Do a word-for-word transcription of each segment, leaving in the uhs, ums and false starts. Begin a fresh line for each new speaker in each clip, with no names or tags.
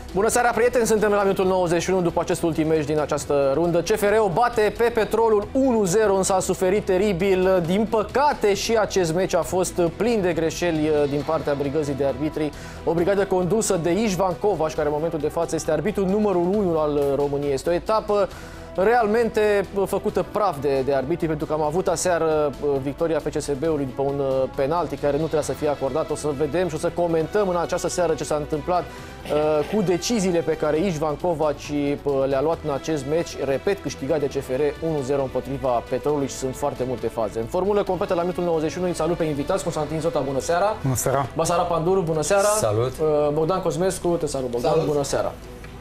Bună seara, prieteni! Suntem la minutul nouăzeci și unu după acest ultim meci din această rundă. C F R o bate pe Petrolul unu zero, însă a suferit teribil. Din păcate și acest meci a fost plin de greșeli din partea brigăzii de arbitri. O brigadă condusă de Ișvan Covaș, care în momentul de față este arbitrul numărul unu al României. Este o etapă realmente făcută praf de, de arbitri, pentru că am avut aseară victoria F C S B-ului după un penalti care nu trebuia să fie acordat. O să vedem și o să comentăm în această seară ce s-a întâmplat uh, cu deciziile pe care Ișvan Covaci le-a luat în acest meci. Repet, câștigat de C F R unu zero împotriva Petrolului și sunt foarte multe faze. În formulă completă la minutul nouăzeci și unu îi salut pe invitați. Constantin Zota, bună seara!
Bună seara!
Basara Panduru, bună seara!
Salut!
Uh, Bogdan Cosmescu, te salut Bogdan,
salut.
Bună seara!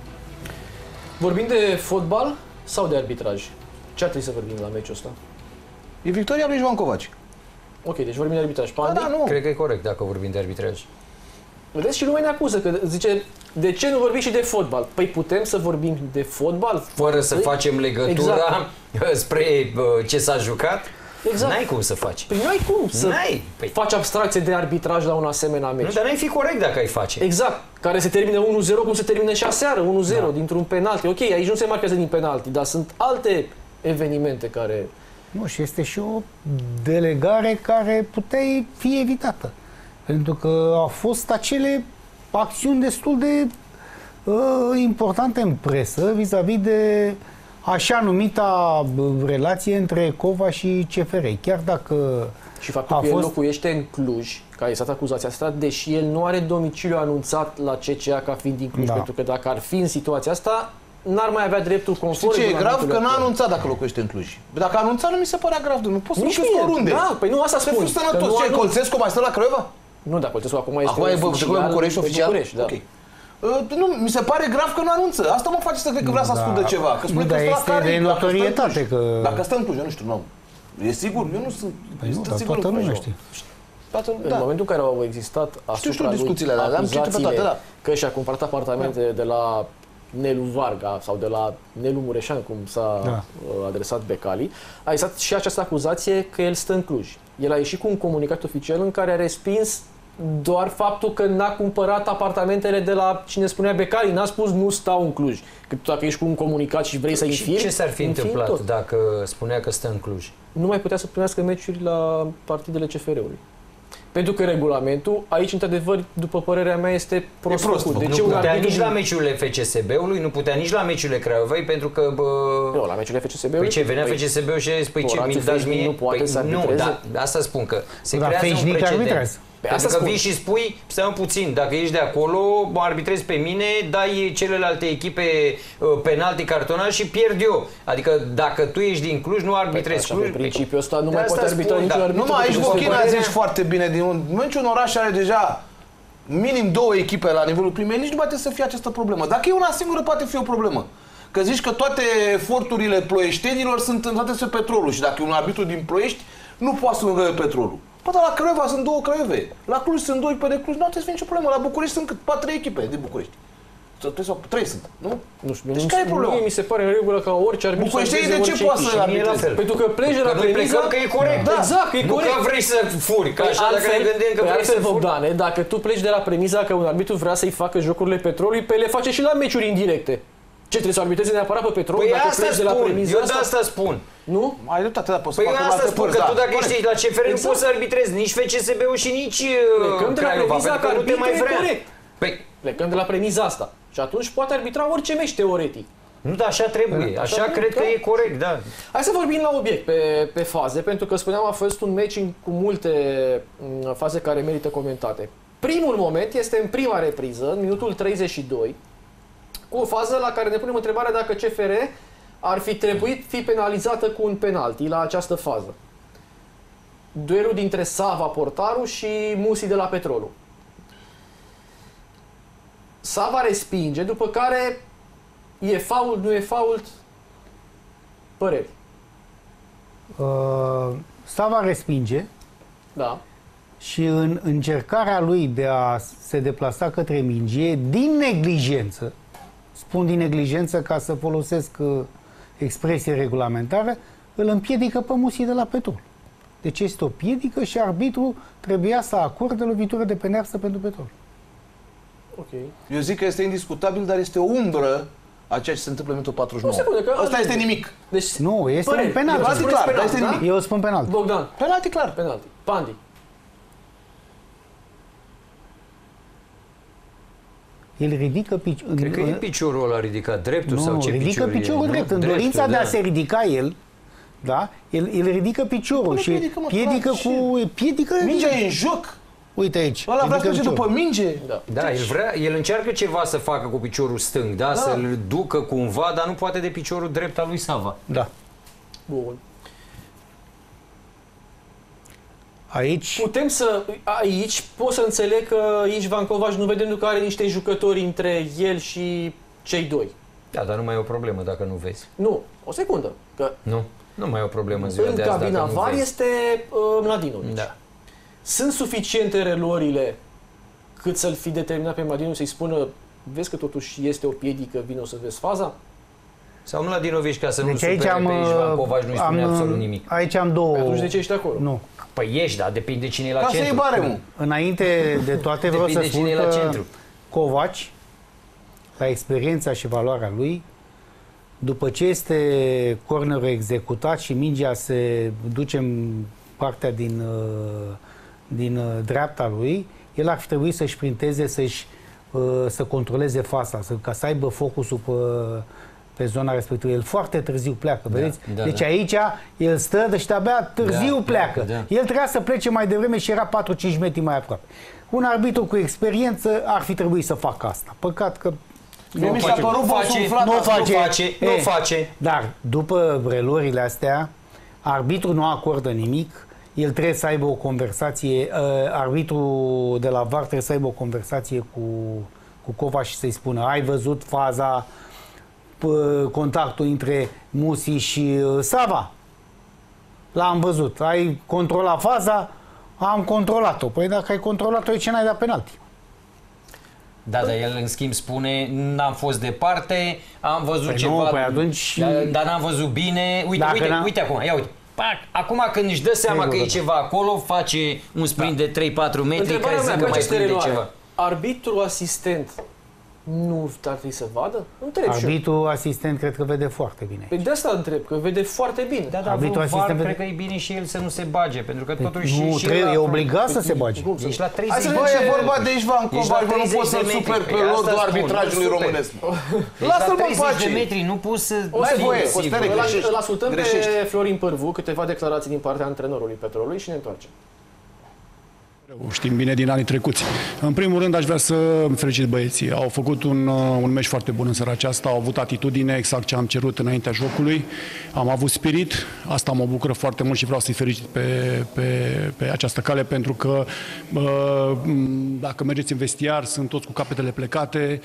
Vorbim de fotbal sau de arbitraj? Ce ar trebui să vorbim la meciul ăsta?
E victoria lui Ișvan Covaci.
Ok, deci vorbim de arbitraj.
Da,
Pandi?
da, nu.
Cred că e corect dacă vorbim de arbitraj.
Vedeți, și lumea ne acuză, că zice, de ce nu vorbim și de fotbal? Păi putem să vorbim de fotbal?
Fără să
păi,
facem legătura exact. spre ce s-a jucat?
Exact.
N-ai cum să faci.
Păi n-ai cum să
păi...
faci abstracție de arbitraj la un asemenea meci.
Nu, dar n-ai fi corect dacă ai face.
Exact. Care se termine unu zero, cum se termine și aseară, unu zero, da. Dintr-un penalti. Ok, aici nu se marchează din penalti, dar sunt alte evenimente care...
Nu, și este și o delegare care putea fi evitată. Pentru că au fost acele acțiuni destul de uh, importante în presă vis-a-vis de așa numita relație între Cova și C F R. Chiar dacă
și faptul
a
că
fost...
el locuiește în Cluj, care este acuzația asta, deși el nu are domiciliu anunțat la C C A ca fiind din Cluj, da. Pentru că dacă ar fi în situația asta, n-ar mai avea dreptul conform.
Știi ce e grav? Că n-a anunțat dacă locuiește în Cluj. Dacă a anunțat, nu mi se părea grav. Nu poți să
nici
locuiești oriunde.
Da, păi nu asta spun.
Să fii sănătos. Ce, Colțescu mai stă la Craiova?
Nu, dar Colțescu acum este
acum
oficial.
Acum e București oficial?
București, da.
Okay. Uh, nu, mi se pare grav că nu anunță. Asta mă face să cred că vrea să
da.
ascundă ceva. Că spune
nu,
că
dar
stă la
este de notorietate că...
Dacă stă în Cluj, eu nu știu, nu. E sigur, eu nu sunt...
Păi nu, dar toată lumea știe.
În
da.
momentul în care au existat asupra
știu
lui
discuțiile alea, le-am citit pe toate, da.
Că și-a cumpărat apartamente da. de la Nelu Varga sau de la Nelu Mureșan, cum s-a da. adresat Becali, a existat și această acuzație că el stă în Cluj. El a ieșit cu un comunicat oficial în care a respins doar faptul că n-a cumpărat apartamentele de la cine spunea Becali, n-a spus nu stau în Cluj. Că tu dacă ești cu un comunicat și vrei să infirmi,
ce s-ar fi întâmplat tot. Dacă spunea că stă în Cluj?
Nu mai putea să primească meciuri la partidele C F R-ului. Pentru că regulamentul, aici, într-adevăr, după părerea mea, este prost.
E prost.
De
nu
ce
putea nici
din...
la meciurile F C S B-ului, nu putea nici la meciurile Craiovei, pentru că... Bă...
Nu, la meciurile F C S B-ului...
Păi ce, venea
păi,
F C S B-ul și a zis, păi ce, mi dați mie...
Nu poate
păi,
să
nu, da, asta spun că se
da,
creează un precedent.
Pe
Pentru
asta
că
spun.
vii și spui, stai puțin, dacă ești de acolo, mă arbitrezi pe mine, dai celelalte echipe uh, penalti, cartonaj și pierd eu. Adică dacă tu ești din Cluj, nu arbitrezi
păi,
Cluj.
Pe principiul ăsta nu
de
mai poate arbitra
spun,
niciun
da.
arbitru.
Numai aici Bochina zici foarte bine, din un, niciun oraș are deja minim două echipe la nivelul primei, nici nu poate să fie această problemă. Dacă e una singură, poate fi o problemă. Că zici că toate eforturile ploieștenilor sunt întoate pe Petrolul și dacă e un arbitru din Ploiești, nu poate să îngăie Petrolul. Păi, dar la Craiova sunt două Craiove, la Cluj sunt doi pe de Cluj, nu trebuie să fie nicio problemă. La București sunt cât? patru echipe de București. Sau trei sunt, nu?
Nu știu,
deci care e problema?
Mie mi se pare în regulă ca orice arbitru.
Bucureștii de ce poate să arbitreze?
Pentru că pleci de la premiza
că e corect.
Da, exact, că e
nu
corect.
că vrei să furi, că așa dacă ne gândim că vrei să furi.
Bogdane, dacă tu pleci de la premiza că un arbitru vrea să-i facă jocurile Petrolului, pe le face și la meciuri indirecte. Ce, trebuie să arbitreze neapărat pe Petrol?
Păi
dacă
asta
pleci de la
spun,
premiza
eu
asta?
de asta spun.
Nu?
Ai dreptate, da, poți să
păi
facă
asta spun, că
da,
tu dacă
corect.
ești la C F R
exact.
nu poți să arbitrezi nici F C S B-ul și nici
Plecăm de la
Craiova,
premiza
pentru
că
că nu te mai
arbitru e
vrea.
corect.
Păi,
Plecăm de la premiza asta. Și atunci poate arbitra orice meci teoretic.
nu, dar așa trebuie, așa, așa cred că e corect, da.
Hai să vorbim la obiect, pe, pe faze, pentru că spuneam a fost un meci cu multe m, faze care merită comentate. Primul moment este în prima repriză, în minutul treizeci și doi, cu o fază la care ne punem întrebarea dacă C F R ar fi trebuit fi penalizată cu un penalti la această fază. Duelul dintre Sava, portarul, și Musi de la Petrolul. Sava respinge, după care e fault, nu e fault? Păreri.
Uh, Sava respinge.
Da.
Și în încercarea lui de a se deplasa către minge, din neglijență, spun din neglijență ca să folosesc uh, expresie regulamentară, îl împiedică pe Musi de la Petrol. Deci este o piedică și arbitrul trebuia să acorde lovitură de penearsă pentru Petrol.
Ok.
Eu zic că este indiscutabil, dar este o umbră a ceea ce se întâmplă în minutul patruzeci și nouă.
O secundă, că
Asta este nimic.
Deci,
Nu, este
păreri.
un penalti.
Eu
Asta e
spun
clar,
penalti,
dar este
da?
nimic.
Eu spun penalti.
Bogdan,
Penalti clar.
penalti. Pandi.
El ridică piciorul.
Cred că e piciorul ăla ridicat dreptul
Nu,
sau ce
ridică
picior e,
piciorul
nu?
drept. În
Dreptul,
dorința de a
da.
se ridica el, da? El, el ridică piciorul
Nu
și
ridică, mă,
piedică
frate,
cu... Piedică...
Mingea e în joc.
Uite aici.
Ăla vrea să
ridică
merge
piciorul.
după minge.
Da.
Da, el, vrea, el încearcă ceva să facă cu piciorul stâng, da?
Da.
Să-l ducă cumva, dar nu poate de piciorul drept al lui Sava.
Da.
Bun.
Aici...
Putem să... Aici pot să înțeleg că Istvan Kovac nu vedem că are niște jucători între el și cei doi.
Da, dar nu mai e o problemă dacă nu vezi.
Nu, o secundă. Că
Nu, nu mai e o problemă în ziua
în
de azi
cabina
dacă nu
var
vezi.
este uh, Mladinovic.
Da.
Sunt suficiente reluările cât să-l fi determinat pe Mladinovic să-i spună vezi că totuși este o piedică, vino să vezi faza?
Sau Mladinovic ca să nu-l
Deci aici
supere
am...
pe Istvan Kovac, nu-i spune
am,
absolut nimic.
Aici am două...
Pe atunci de ce ești acolo?
Nu.
Păi ești, dar depinde cine e la
Ca să
centru.
iei baremul.
Înainte de toate vreau să
Depinde
spun
cine e la
că
centru.
Kovac, la experiența și valoarea lui, după ce este cornerul executat și mingea se duce în partea din, uh, din uh, dreapta lui, el ar fi trebuit să-și printeze, să-și, uh, să controleze fața, să, ca să aibă focusul pe, pe zona respectivă. El foarte târziu pleacă,
Da,
vedeți?
da,
deci
da.
aici el stă, deci abia târziu
Da,
pleacă.
da.
El trebuia să plece mai devreme și era patru cinci metri mai aproape. Un arbitru cu experiență ar fi trebuit să facă asta. Păcat că
Mie mi s-a părut
Nu face,
bosul
nu
nu
face,
nu face, nu
E,
face.
Dar după reluările astea, arbitru nu acordă nimic, el trebuie să aibă o conversație, uh, arbitru de la V A R trebuie să aibă o conversație cu, cu Kovac și să-i spună ai văzut faza, p- contactul între Musi și uh, Sava? L-am văzut. Ai controlat faza? Am controlat-o. Păi dacă ai controlat-o, de ce n-ai dat penalti?
Da, dar el în schimb spune n-am fost departe, am văzut
Păi
ceva,
nu, păi atunci-
dar, dar n-am văzut bine. Uite,
Dacă
uite,
n-am-
uite acum, ia uite. Pac, acum când își dă seama
Sigur
că
că
e
da.
ceva acolo, face un sprint de trei patru metri
Întrebarea
care
mea
să
cu
nu mai
aceste
prinde
reluare.
ceva.
Arbitru asistent nu ar trebui să vadă? Întreb și eu.
Arbitru asistent cred că vede foarte bine.
Păi de asta întreb, că vede foarte bine.
Da, dar
Arbitru
V A R
asistent
cred
vede-
că e bine și el să nu se bage, pentru că totuși
Nu,
și
trebuie,
la
e obligat să se bage.
Cum să
Ești la
nu?
treizeci
Hai să
de
Bă,
vedem
e
ce-
vorba de Istvan
Ești
Kovac,
la
bă, nu
treizeci
poți
de
să-l
metri.
super pe
Păi asta
lordul
spun,
arbitrajului
nu super.
românesc.
Ești
Lasă-l,
la
mă,
treizeci de
pace.
metri, nu poți să...
N-ai
Sigur,
voie,
sigur.
Costele,
Îl-
greșești.
Îl ascultăm
Greșești.
pe Florin Pârvu, câteva declarații din partea antrenorului Petrolului și ne întoarcem.
Știm bine din anii trecuți. În primul rând aș vrea să felicit băieții. Au făcut un, un meci foarte bun în seara aceasta, au avut atitudine, exact ce am cerut înaintea jocului. Am avut spirit, asta mă bucură foarte mult și vreau să-i felicit pe, pe, pe această cale, pentru că dacă mergeți în vestiar, sunt toți cu capetele plecate,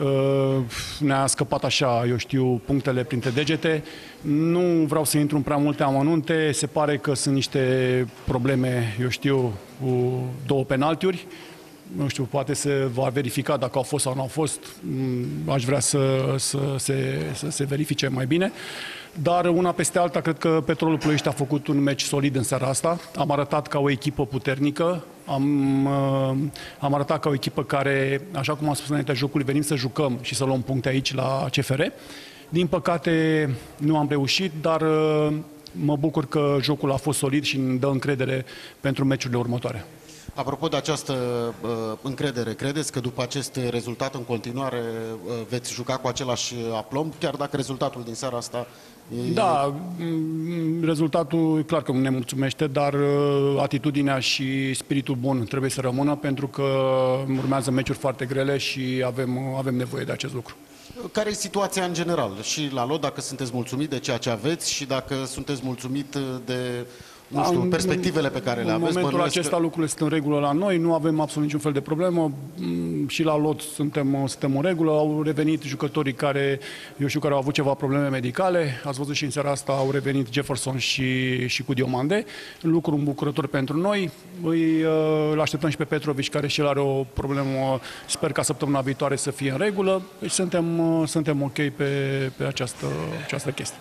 ne-a scăpat așa, eu știu, punctele printre degete. Nu vreau să intru în prea multe amănunte, se pare că sunt niște probleme, eu știu, cu două penaltiuri. Nu știu, poate se va verifica dacă au fost sau nu au fost. Aș vrea să, să, se, să se verifice mai bine. Dar una peste alta, cred că Petrolul Ploiești a făcut un meci solid în seara asta. Am arătat ca o echipă puternică, am, am arătat ca o echipă care, așa cum am spus înaintea jocului, venim să jucăm și să luăm puncte aici la C F R. Din păcate nu am reușit, dar mă bucur că jocul a fost solid și îmi dă încredere pentru meciurile următoare.
Apropo de această uh, încredere, credeți că după acest rezultat în continuare uh, veți juca cu același aplomb, chiar dacă rezultatul din seara asta e...
Da, rezultatul clar că nu ne mulțumește, dar uh, atitudinea și spiritul bun trebuie să rămână, pentru că urmează meciuri foarte grele și avem, avem nevoie de acest lucru.
Care e situația în general? Și la lot, dacă sunteți mulțumit de ceea ce aveți și dacă sunteți mulțumit de, nu știu, perspectivele pe care le aveți.
În momentul acesta
că...
lucrurile sunt în regulă la noi, nu avem absolut niciun fel de problemă. Și la lot suntem, suntem în regulă. Au revenit jucătorii care, eu știu, care au avut ceva probleme medicale. Ați văzut și în seara asta au revenit Jefferson și, și cu Diomande. Lucru îmbucurător pentru noi. Îi îl așteptăm și pe Petrovic, care și el are o problemă. Sper ca săptămâna viitoare să fie în regulă. Deci suntem, suntem ok pe, pe această, această chestie.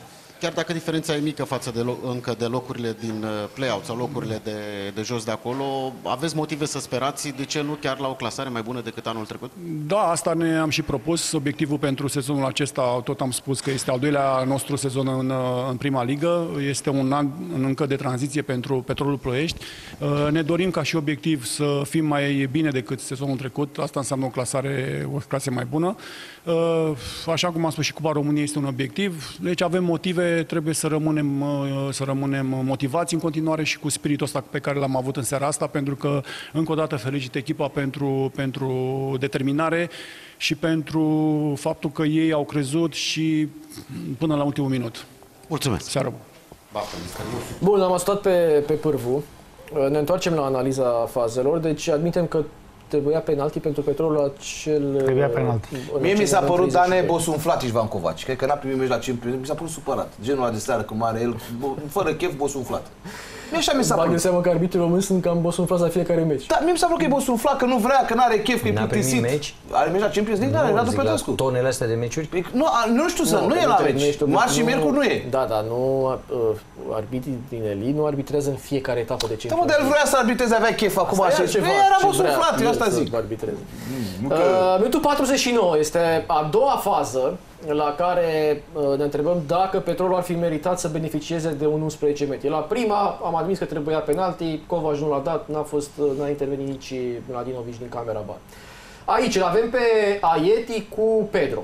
chiar dacă diferența e mică față de încă de locurile din play-out sau locurile de, de jos de acolo, aveți motive să sperați, de ce nu, chiar la o clasare mai bună decât anul trecut?
Da, asta ne-am și propus. Obiectivul pentru sezonul acesta, tot am spus că este al doilea nostru sezon în, în prima ligă. Este un an încă de tranziție pentru Petrolul Ploiești. Ne dorim ca și obiectiv să fim mai bine decât sezonul trecut. Asta înseamnă o clasare, o clasă mai bună. Așa cum am spus, și Cupa României este un obiectiv. Deci avem motive, trebuie să rămânem, să rămânem motivați în continuare și cu spiritul ăsta pe care l-am avut în seara asta, pentru că, încă o dată, felicit echipa pentru, pentru determinare și pentru faptul că ei au crezut și până la ultimul minut.
Mulțumesc!
Seară bună!
Bun, am ascultat pe, pe Pârvu. Ne întoarcem la analiza fazelor. Deci admitem că trebuia penalti pentru Petrolul acel...
Trebuia penalti.
Mie mi s-a părut, Dane, bosunflat Ișvan Covaci. Cred că n-a primit meci la Champions. Mi s-a părut supărat. Genul ăla de seară cum are el, fără chef, bosunflat. Mie așa mi s-a părut.
Bag de seama că arbitrii români sunt cam bosunflați la fiecare meci.
Da, mie mi s-a părut că e bosunflat, că nu vrea, că n-are chef, că e plictisit.
Meci?
Are meci la Champions League? N-are, Radu Petrescu.
Tonele astea de meciuri?
Păi, nu, nu știu să, nu, nu e la meci. Marți și miercuri nu e.
Da, dar nu, uh, arbitrii din Eli nu arbitrează în fiecare etapă de Champions
League. Da, mă, de el vrea să arbitreze, avea chef acum așa. Era bosunflat, eu asta zic.
Minutul patruzeci și nouă este a doua fază la care uh, ne întrebăm dacă Petrolul ar fi meritat să beneficieze de un unsprezece metri. La prima am admis că trebuia penalti, Covaci nu l-a dat, n-a fost, n-a intervenit nici Mladinovic din camera bar. Aici îl avem pe Aieti cu Pedro.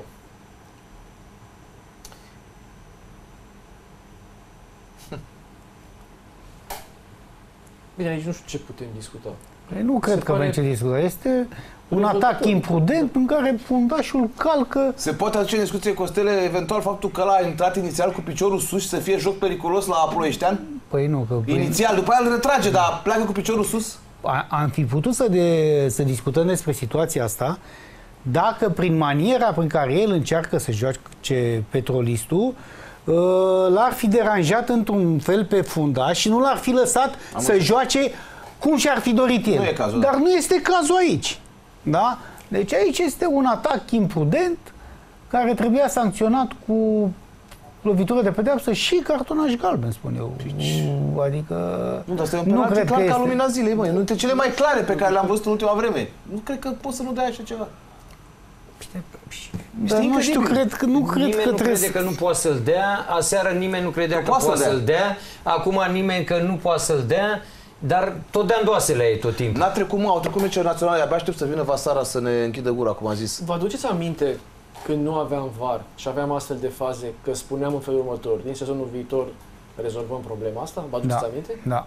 Bine, aici nu știu ce putem discuta.
Nu cred că avem ce discuta. Este un atac imprudent în care fundașul calcă...
Se poate aduce în discuție, Costele, eventual faptul că ăla a intrat inițial cu piciorul sus și să fie joc periculos la Ploieștean?
Păi nu, că... Păi...
Inițial, după aia îl retrage, dar pleacă cu piciorul sus?
A, am fi putut să, de, să discutăm despre situația asta dacă prin maniera prin care el încearcă să joace Petrolistul l-ar fi deranjat într-un fel pe fundaș și nu l-ar fi lăsat am să joace cum și-ar fi dorit el.
Nu e cazul,
Dar
da.
nu este cazul aici. Da? Deci aici este un atac imprudent care trebuia sancționat cu lovitură de pedeapsă și cartonaș galben, spun eu. Adică...
Nu, dar asta e un penalti clar ca lumina zilei, măi. Dintre cele mai clare pe care le-am văzut în ultima vreme. Nu cred că poți să nu dai așa ceva.
Dar nu știu, cred că nu cred
nimeni
că
nu
trebuie
crede că nu poate să-l dea, aseară nimeni nu credea că, că poate să-l dea. dea, acum nimeni că nu poate să-l dea, dar tot dea îndoasele ei tot timpul.
N-a trecut, mă, au trecut meciuri naționale, abia aștept să vină Vasara să ne închidă gura, cum a zis.
Vă aduceți aminte când nu aveam V A R și aveam astfel de faze, că spuneam în felul următor, din sezonul viitor rezolvăm problema asta? Vă aduceți
da.
aminte?
Da.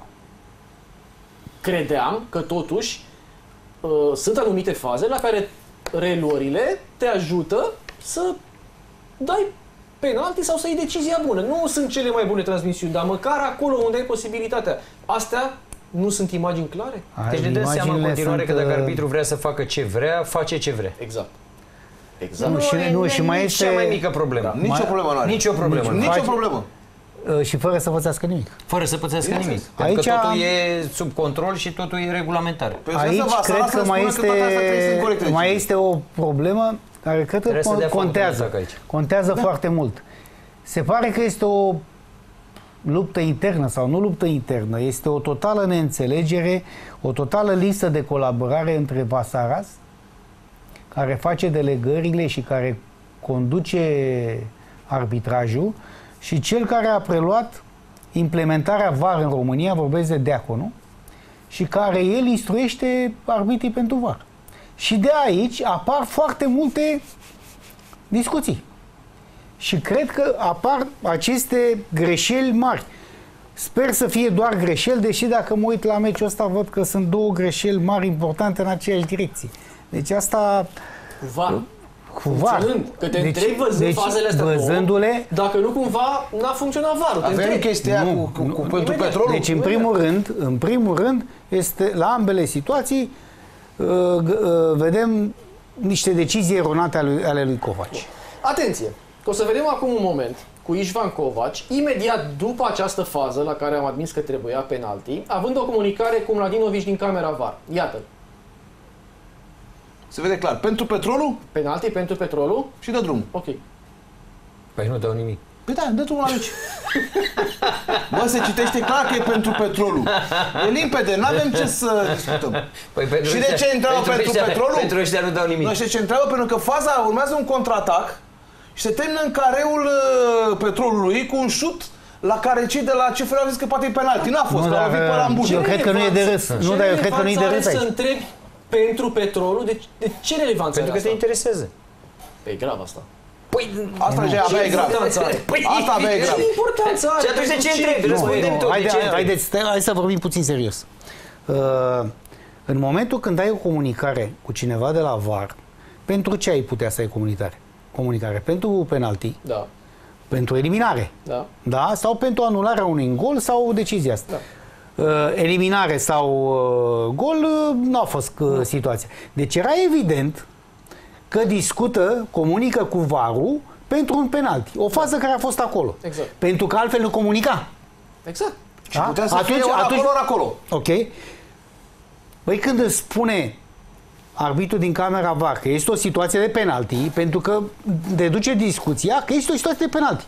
Credeam că totuși uh, sunt anumite faze la care reluările te ajută să dai penalti sau să iei decizia bună. Nu sunt cele mai bune transmisiuni, dar măcar acolo unde ai posibilitatea. Astea nu sunt imagini clare?
Deci ne dăm seama în continuare că dacă arbitru vrea să facă ce vrea, face ce vrea.
Exact. Exact.
Nu, și, nu, și mai
este cea mai mică problemă.
Nici o problemă nu are.
Nici o problemă.
Nici, nici o problemă.
Și fără să pățească nimic.
Fără să pățească nimic.
Aici
Pentru că totul e sub control și totul e regulamentar.
Aici cred că mai este, mai este o problemă care cred că contează. Contează foarte mult. Se pare că este o luptă internă sau nu luptă internă. Este o totală neînțelegere, o totală lipsă de colaborare între Vasaras, care face delegările și care conduce arbitrajul, și cel care a preluat implementarea V A R în România, vorbesc de Deaconu, și care el instruiește arbitrii pentru V A R. Și de aici apar foarte multe discuții. Și cred că apar aceste greșeli mari. Sper să fie doar greșeli, deși dacă mă uit la meciul ăsta văd că sunt două greșeli mari importante în aceeași direcție. Deci asta...
V A R.
Cu V A R.
Că te deci, întrebi văzând deci, fazele astea
văzându-le,
dacă nu cumva n-a funcționat V A R-ul.
Avem chestia cu, cu, cu, cu pentru Petrolul.
Deci în primul rând, în primul rând, este la ambele situații uh, uh, vedem niște decizii eronate ale, ale lui Covaci.
Atenție! Că o să vedem acum un moment cu Ișvan Covaci, imediat după această fază la care am admis că trebuia penalti, având o comunicare cu Mladinovic din camera V A R. Iată.
Se vede clar. Pentru Petrolul?
Penalti pentru Petrolul?
Și dă drumul.
Ok.
Păi nu dau nimic.
Păi da, dă-tu una aici. Bă, se citește clar că e pentru Petrolul. E limpede, n-avem ce să discutăm.
Păi pentru
și de ce întreabă pentru, pentru
ăștia,
Petrolul?
Pentru ăștia nu dau nimic.
Nu, și de ce întreabă? Pentru că faza urmează un contraatac și se termină în careul uh, Petrolului cu un șut la care cei de la C F R au zis că poate e penalti. N-a fost, că au lovit pe ăla în bune.
Eu cred că nu e de râs. Nu, dar eu cred că nu e de râs aici.
Să întrebi pentru Petrolul, de, de ce relevanță
Pentru că te interesează.
Păi e grav asta.
Păi,
asta deja avea e grav.
Păi,
asta avea e grav.
Ce importanță are?
Și atunci de ce întrebi? Răspundem tot.
Haide, haideți, hai să vorbim puțin serios. Uh, în momentul când ai o comunicare cu cineva de la V A R, pentru ce ai putea să ai comunicare? Comunicare? Pentru penalti?
Da.
Pentru eliminare?
Da.
Da? Sau pentru anularea unui gol sau decizia asta? Da. Uh, eliminare sau uh, gol uh, nu a fost uh, situația. Deci era evident că discută, comunică cu V A R-ul pentru un penalti. O fază care a fost acolo.
Exact.
Pentru că altfel nu comunica.
Exact.
Și da? putea să atunci, fie ori acolo, ori acolo.
Ok. Băi, când îți spune arbitrul din camera V A R că este o situație de penalti, pentru că deduce discuția că este o situație de penalti.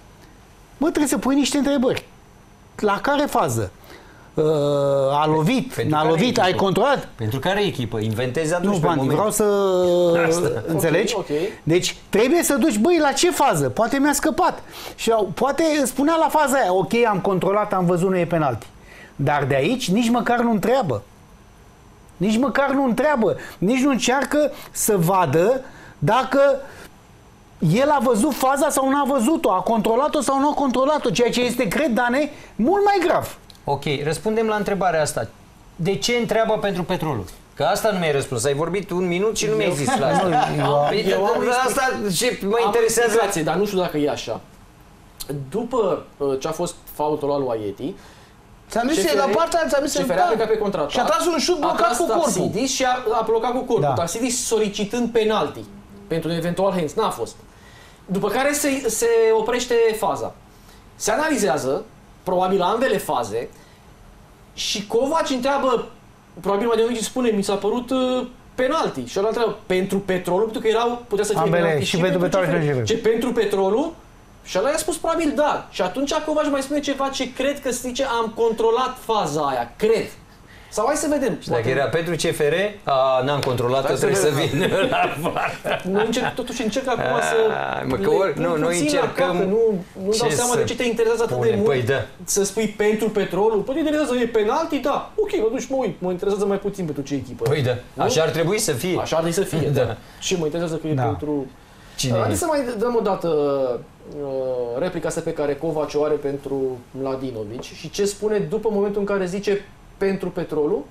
Bă, trebuie să pui niște întrebări. La care fază? Uh, a lovit, n-a lovit, echipă? Ai controlat?
Pentru care echipă? Inventezi atunci
nu,
pe
Bandi,
moment.
vreau să Asta. înțelegi.
Okay, okay.
Deci trebuie să duci, băi, la ce fază? Poate mi-a scăpat. Și poate spunea la faza aia, ok, am controlat, am văzut, nu e penalti. Dar de aici nici măcar nu întreabă. Nici măcar nu întreabă. Nici nu încearcă să vadă dacă el a văzut faza sau nu a văzut-o, a controlat-o sau nu a controlat-o, ceea ce este, cred, Dane, mult mai grav.
Ok, răspundem la întrebarea asta. De ce întreabă pentru Petrolul? Că asta nu mi-ai răspuns. Ai vorbit un minut și nu mi-ai zis la asta.
Eu am
asta ce mă interesează.
Explicație, dar nu știu dacă e așa. După ce a fost faultul lui Aieti,
ți-am zis, la partea ți-am zis,
C F R a plecat pe contraatac.
Și a tras un șut blocat cu corpul.
Taxidis și a, a blocat cu corpul.
Da.
Taxidis solicitând penalti pentru un eventual hands. N-a fost. După care se, se oprește faza. Se analizează, probabil ambele faze, și Covaci întreabă, probabil mai de unii spune, mi s-a părut uh, penalti. Și ăla întreabă, pentru Petrolul, pentru că erau, putea să fie
ambele,
penalti
și, și pentru Petrolul.
Ce pentru Petrolul? Și ăla i-a spus probabil da. Și atunci Covaci mai spune ceva ce cred că zice, am controlat faza aia, cred. Sau hai să vedem.
Și dacă era pentru C F R, n-am controlat-o, trebuie să vină la V A R.
Noi încerc, totuși încerc acum să...
Mă, că ori, nu, noi încercăm...
Capă, nu nu dau seama
să
de ce te interesează atât
pune,
de mult
păi, da.
să spui pentru Petrolul. Păi te interesează, e penalti? Da. Ok, mă duc și mă uit. Mă interesează mai puțin pentru ce echipă.
Păi da,
nu?
așa ar trebui să fie.
Așa ar trebui să fie,
da.
da. Ce mă interesează că e
da.
pentru...
Cine
Haideți să mai dăm o dată uh, replica asta pe care Covaci o are pentru Mladinovic și ce spune după momentul în care zice pentru Petrolul.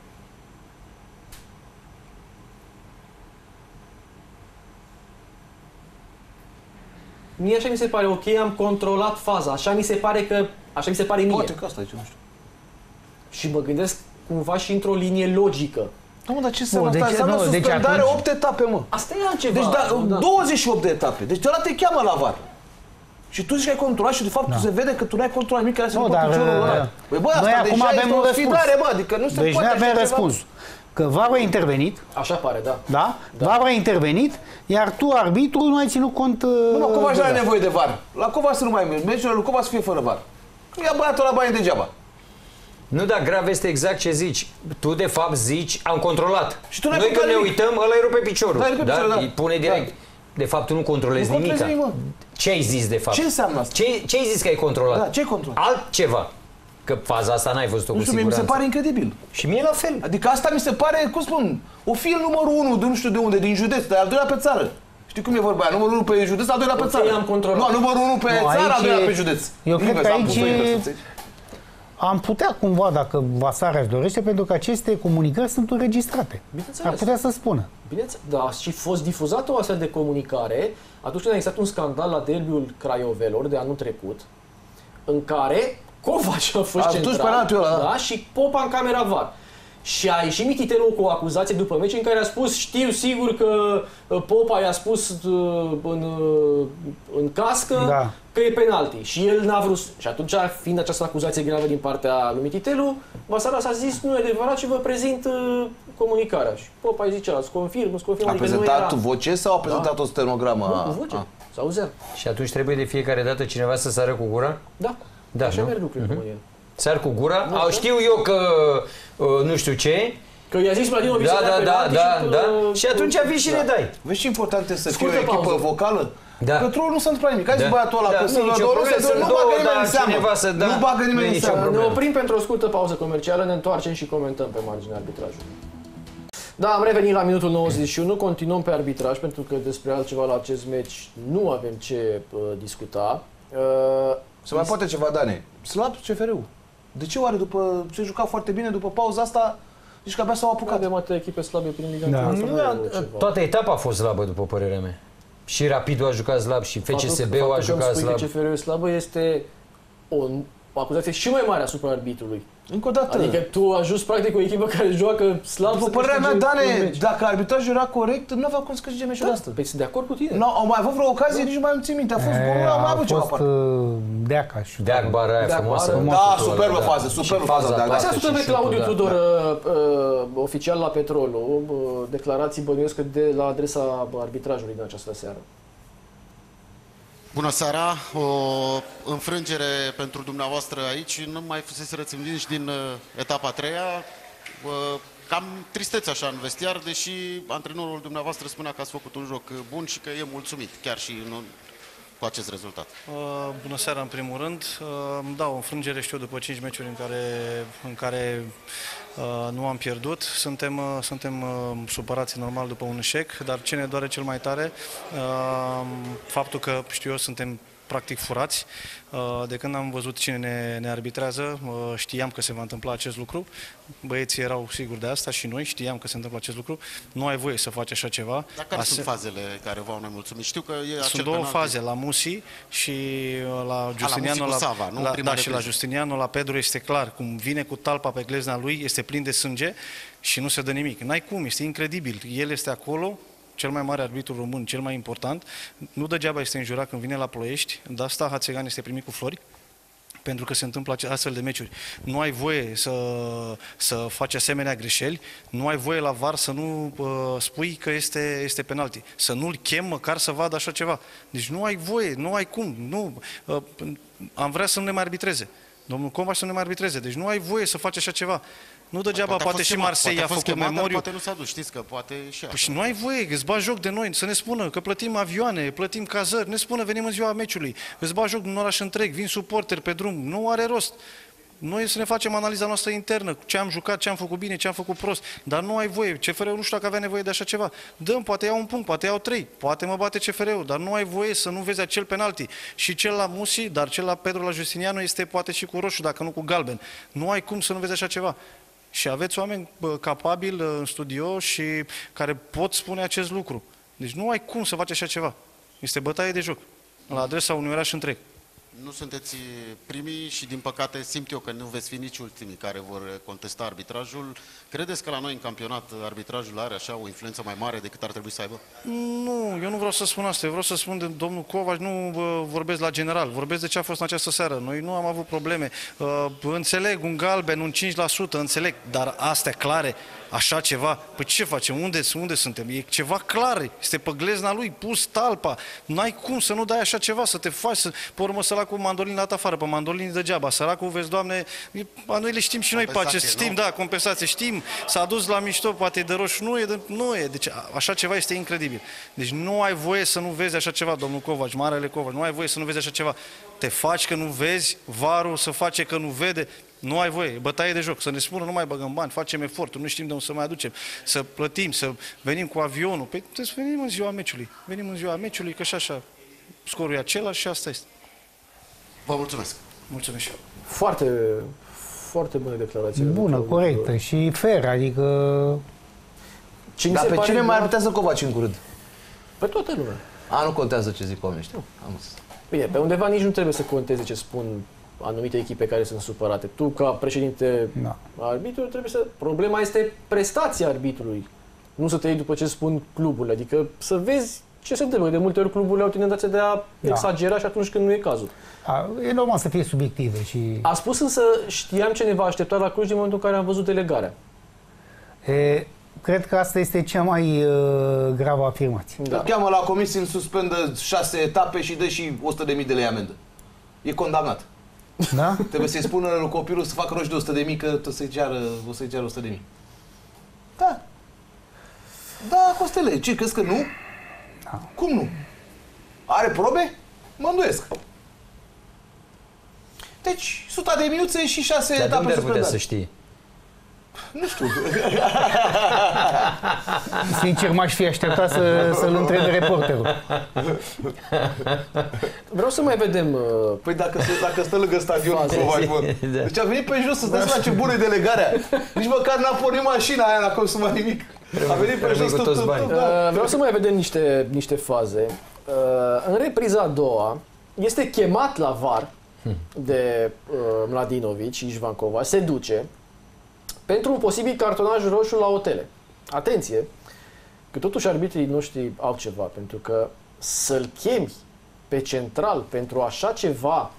Mie așa mi se pare, ok, am controlat faza, așa mi se pare că, așa mi se pare mie.
Poate că asta e ce nu știu.
Și mă gândesc cumva și într-o linie logică.
Da, mă, dar ce înseamnă
Bun,
asta?
deci,
Înseamnă
nu, deci
suspendare
atunci...
opt etape, mă.
Asta e altceva.
Deci da,
da.
douăzeci și opt de etape. Deci de ăla te cheamă la V A R. Și tu zici că ai controlat și de fapt da. se vede că tu n-ai controlat nimic care să
nu,
după
dar,
piciorul ăla. Băi, bă, asta
noi
deja
acum avem
este
un
o sfidare, bă, adică nu se
deci
poate
noi avem
așa
răspuns.
ceva.
Că V A R a intervenit,
Așa pare, da.
da? da. V A R a intervenit, iar tu, arbitru, nu ai ținut cont...
Nu, mă, Covaci nu
de
are
da.
nevoie de V A R. La Covaci să nu mai mergi. Meciurile lui Covaci să fie fără V A R. Ia băiatul la bani degeaba.
Nu, dar grav este exact ce zici. Tu, de fapt, zici, am controlat.
Și tu n-ai
Noi când ne
nimic.
uităm, ăla îi rupe piciorul.
Da, îi rupe piciorul, da.
Îi pune direct. Da. De fapt, tu nu controlezi
Nu
nimic.
controlezi nimic, mă.
Ce ai zis, de fapt?
Ce înseamnă asta?
Ce, ce ai zis că ai controlat?
Da, ce ai controlat?
Altceva. Că faza asta n-ai văzut-o cu
Nu știu, mie
siguranță.
mi se pare incredibil.
Și mie la fel.
Adică asta mi se pare, cum spun, o fi el numărul unu de nu știu de unde, din județ, dar al doilea pe țară. Știi cum e vorba aia? Numărul unu pe județ, al doilea pe
Ok,
țară.
am controlat.
Nu, numărul unu pe
Nu,
țară, al doilea
aici
pe
e-
județ.
eu cred
Invers,
că
am
aici
pus-o
e-
invers, înțelegi?
Am putea cumva, dacă Vasarea își dorește, pentru că aceste comunicări sunt înregistrate.
Bineînțeles.
Ar putea să spună.
Bineînțeles, da, și fost difuzată o astfel de comunicare atunci când a existat un scandal la derbiul Craiovelor de anul trecut, în care Covaci a fost
A dus
central,
penaltiul ăla, da.
da, și Popa în camera V A R. Și a ieșit Mititelu cu o acuzație după meci în care a spus, știu sigur că uh, Popa i-a spus uh, în, uh, în cască
Da.
că e penalti. Și el n-a vrut. Și atunci, fiind această acuzație gravă din partea lui Mititelu, Vasara s-a zis, nu e adevărat și vă prezint uh, comunicarea. Și Popa îi zicea, îți confirm, îți confirm.
A
adică nu
prezentat
era...
voce sau a prezentat o stenogramă?
Nu, cu voce.
A.
Sau zero.
Și atunci trebuie de fiecare dată cineva să sară cu gura?
Da.
Da,
Așa
nu?
merg lucrurile în
Uh-huh.
România.
Sar cu gura? Au, știu eu că uh, nu știu ce.
Că i-a zis Mladinovic
Da,
să dea
da, da,
penalti
da,
și,
da.
uh,
Și atunci vii și
da.
ne dai.
Vezi ce important este să fie
Scurtă
o echipă
pauză.
vocală?
Da.
Petrolul nu se întâmplă nimic. Hai
Da.
zi băiatul ăla,
Da,
că
nu,
sunt
nicio
două,
problemă,
nu
sunt
bagă
două,
nimeni
dar
în seamă.
cineva să da.
Nu bagă
Nu e
nimeni în
nicio
seamă.
Ne
problemă.
oprim pentru o scurtă pauză comercială, ne întoarcem și comentăm pe marginea arbitrajului. Da, am revenit la minutul nouăzeci și unu, continuăm pe arbitraj, pentru că despre altceva la acest meci nu avem ce uh, discuta. Uh,
Se mai poate ceva, Dane. Slab C F R-ul. De ce oare după ce juca foarte bine, după pauza asta, zici că abia s-au apucat?
avem atâtea echipe slabe prin Liga
Da.
Campionată,
Nu,
nu e
a-
ceva.
toată etapa a fost slabă, după părerea mea. Și Rapidul a jucat slab, și F C S B-ul a
Faptul că
jucat
îmi spui
slab.
că C F R-ul e slabă este o, o acuzație și mai mare asupra arbitrului.
Încă o dată.
Adică tu ajungi practic cu o echipă care joacă slab.
După
să
părerea mea,
câștige un
Dane,
meci.
dacă arbitrajul era corect, nu avea cum să câștige meciul
Da,
ăsta.
păi sunt de acord cu tine.
Nu, au mai avut vreo ocazie, nici nu mai îmi țin minte. A fost
E,
bun, am mai
a
avut ceva
fost
aparte.
uh, Deaca și
Deac bara aia
Deac
frumoasă.
bară.
Da,
șutul
superbă
ăla,
fază,
Și
superbă
faza
fază, da, da.
Hai să
toată
ascultăm
și
pe Claudiu
șutul,
Tudor,
da.
uh, uh, oficial la Petrolul, uh, declarații bănuiesc că de la adresa arbitrajului din această seară.
Bună seara! O înfrângere pentru dumneavoastră aici. Nu mai fuseserăți învinși din uh, etapa a treia. Uh, cam tristețe așa în vestiar, deși antrenorul dumneavoastră spunea că ați făcut un joc bun și că e mulțumit, chiar și în, cu acest rezultat.
Uh, bună seara în primul rând. Uh, da, o înfrângere știu după cinci meciuri în care, în care uh, nu am pierdut. Suntem, uh, suntem uh, supărați normal după un eșec, dar ce ne doare cel mai tare, uh, faptul că știu eu suntem practic furați. De când am văzut cine ne, ne arbitrează, știam că se va întâmpla acest lucru. Băieții erau siguri de asta și noi știam că se întâmplă acest lucru. Nu ai voie să faci așa ceva.
Dar care
Ase...
sunt fazele care v-au nemulțumit? Știu că e
Sunt două
penalti.
faze, la Musi și la Justiniano.
A, la, Musi cu Sava, nu?
la,
Prima
da, și la
repriză.
Justiniano, la Pedro este clar. Cum vine cu talpa pe glezna lui, este plin de sânge și nu se dă nimic. N-ai cum, este incredibil. El este acolo, cel mai mare arbitru român, cel mai important. Nu degeaba este înjurat când vine la Ploiești, de asta Hațegan este primit cu flori, pentru că se întâmplă astfel de meciuri. Nu ai voie să, să faci asemenea greșeli, nu ai voie la V A R să nu uh, spui că este, este penalti, să nu-l chem măcar să vadă așa ceva. Deci nu ai voie, nu ai cum. Nu, uh, am vrea să nu ne mai arbitreze. Domnul Covaș să nu ne mai arbitreze. Deci nu ai voie să faci așa ceva. Nu degeaba, poate, poate și Marseille a făcut
chemat,
memoriu.
Poate nu s-a dus, știți că poate și
Păi și nu ai voie, îți bagi joc de noi, să ne spună că plătim avioane, plătim cazări, ne spună venim în ziua meciului, îți bagi joc din oraș întreg, vin suporteri pe drum, nu are rost. Noi să ne facem analiza noastră internă, ce am jucat, ce am făcut bine, ce am făcut prost, dar nu ai voie. C F R-ul nu știu dacă avea nevoie de așa ceva. Dăm, poate iau un punct, poate iau trei, poate mă bate C F R-ul, dar nu ai voie să nu vezi acel penalti. Și cel la Musi, dar cel la Pedro la Justiniano este poate și cu roșu, dacă nu cu galben. Nu ai cum să nu vezi așa ceva. Și aveți oameni bă, capabili în studio și care pot spune acest lucru. Deci nu ai cum să faci așa ceva. Este bătaie de joc la adresa unui oraș întreg.
Nu sunteți primii și, din păcate, simt eu că nu veți fi nici ultimii care vor contesta arbitrajul. Credeți că la noi în campionat arbitrajul are așa o influență mai mare decât ar trebui să aibă?
Nu, eu nu vreau să spun asta. Eu vreau să spun de domnul Covaș, nu uh, vorbesc la general, vorbesc de ce a fost în această seară. Noi nu am avut probleme. Uh, înțeleg un galben, un cinci la sută, înțeleg, dar astea clare, așa ceva, păi ce facem? Unde, unde suntem? E ceva clar, este pe glezna lui, pus talpa. N-ai cum să nu dai așa ceva, să te faci, să, pe urmă săracul mandolin dat afară, pe mandolin degeaba. Săracul, vezi, Doamne, noi le știm și noi pace, știm, da, compensație, știm, s-a dus la mișto, poate e de roșu, nu e, de, nu e, deci așa ceva este incredibil. Deci nu ai voie să nu vezi așa ceva, domnul Covaci, Marele Covaci, nu ai voie să nu vezi așa ceva. Te faci că nu vezi, varul să face că nu vede, nu ai voie, bătaie de joc, să ne spună nu mai băgăm bani, facem eforturi, nu știm de unde să mai aducem, să plătim, să venim cu avionul, păi trebuie să venim în ziua meciului, venim în ziua meciului, că și așa, scorul e același și asta este.
Vă mulțumesc!
Mulțumesc și eu.
Foarte, foarte bună declarație.
Bună, corectă și fair, adică...
Cine
Dar
se
pe
pare
cine mai
doar-
arbitrează Covaci în curând?
Pe toată lumea.
A, nu contează ce zic oamenii, știu. Am zis.
Bine, pe undeva nici nu trebuie să conteze ce spun anumite echipe care sunt supărate. Tu, ca președinte
Da.
arbitru, trebuie să... Problema este prestația arbitrului. Nu să te iei după ce spun cluburile. Adică să vezi ce se întâmplă. De multe ori cluburile au tendința de a
Da.
exagera și atunci când nu e cazul.
A, e normal să fie subiective și...
A spus însă, știam ce ne va aștepta la Cluj din momentul în care am văzut delegarea.
E, cred că asta este cea mai uh, gravă afirmație.
Da. Îl cheamă la comisie, îmi suspendă șase etape și dă și o sută de mii de lei amendă. E condamnat.
Da?
Trebuie să-i spună lui copilul să facă roșii de o sută de mii, că o să-i ceară, o să-i ceară o sută de mii. Da. Da, Costele, ce, crezi că nu?
Da.
Cum nu? Are probe? Mă îndoiesc. Deci, suta de minuțe și șase
Dar
etape
de unde ar putea
suspendate.
să știe?
Nu știu.
Sincer, m-aș fi așteptat să, să-l întrebe reporterul.
Vreau să mai vedem... Uh,
Păi dacă, dacă stă lângă stadionul Covaci, bă.
Da.
Deci a venit pe jos să-ți dai seama ce bună e delegarea. Nici măcar n-a pornit mașina aia, n-a consumat nimic. A venit pe jos
cu toți banii.
uh, vreau să mai vedem niște, niște faze. Uh, în repriza a doua, este chemat la V A R de uh, Mladinovic și Ișvan Covaci, se duce pentru un posibil cartonaj roșu la Otele. Atenție, că totuși arbitrii noștri au ceva, pentru că să-l chemi pe central pentru așa ceva,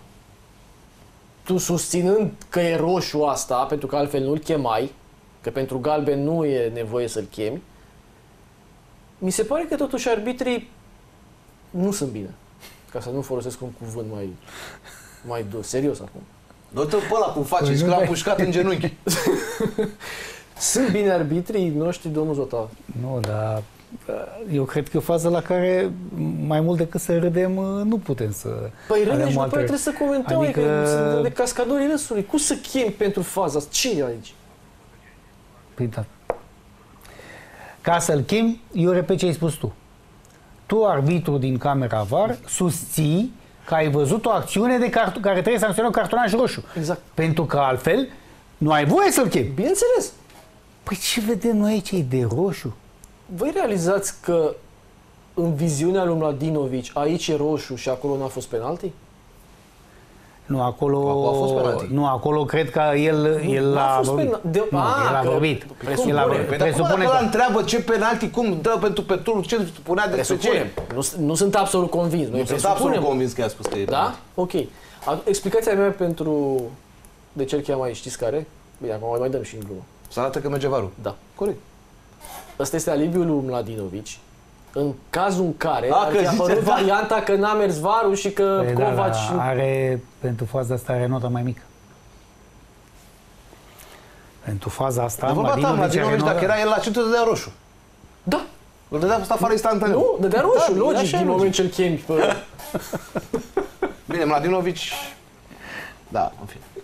tu susținând că e roșu asta, pentru că altfel nu-l chemai, că pentru galben nu e nevoie să-l chemi, mi se pare că totuși arbitrii nu sunt bine. Ca să nu folosesc un cuvânt mai, mai dur, serios acum.
Nu-te pe ăla cum face, că l-a pușcat în genunchi.
Sunt bine arbitrii noștri, domnul Zota?
Nu, dar eu cred că faza la care mai mult decât să râdem, nu putem să...
Păi râdem și
altă...
apoi trebuie să comentăm, adică... că sunt de cascadorii râsului. Cum să chemi pentru faza asta? Ce e aici?
Păi da. Ca să-l chemi, eu repet ce ai spus tu. Tu, arbitru din camera V A R, susții că ai văzut o acțiune de cart- care trebuie să sancționa un cartonaj roșu.
Exact.
Pentru că altfel nu ai voie să-l chemi.
Bineînțeles.
Păi ce vedem noi aici? E de roșu?
Voi realizați că în viziunea lui Mladinovic aici e roșu și acolo n-a fost penalti?
Nu, acolo...
Acolo a fost penalti.
Nu, acolo cred că el, el
n-a
a
fost
vorbit.
pena- de-
Nu,
a,
el a
că-
vorbit.
presupune.
El a
Păi,
vorbit.
Păi dar cum
Presupune
dacă ăla
că...
întreabă ce penalti, cum dă pentru Petrol, ce spunea despre
Presupunem.
ce?
Nu, nu sunt absolut convins. Noi
Nu sunt
presupunem.
absolut convins că i-a spus că e
Da? Ok. A- Explicația mea pentru de ce îl cheamă aici, știți care? Bine, acum mai dăm și în glumă.
Să arată că merge varul.
Da.
Corect.
Ăsta este alibiul lui Mladinovic în cazul în care
A,
ar
că
fi
zice,
apărut
da.
varianta că n-a mers varul și că
Păi da,
Covaci...
da, are, pentru faza asta are nota mai mică. Pentru faza asta,
De vorba ta,
Mladinovic are
Mladinovic,
nota...
dacă era el la centru, dădea roșu.
Da.
Îl dădea pe afară instantaneu.
Nu, dădea roșu,
Da,
logic,
așa e
din
logic.
moment ce îl chemi. Pe...
Bine, Mladinovic... Da, în fine.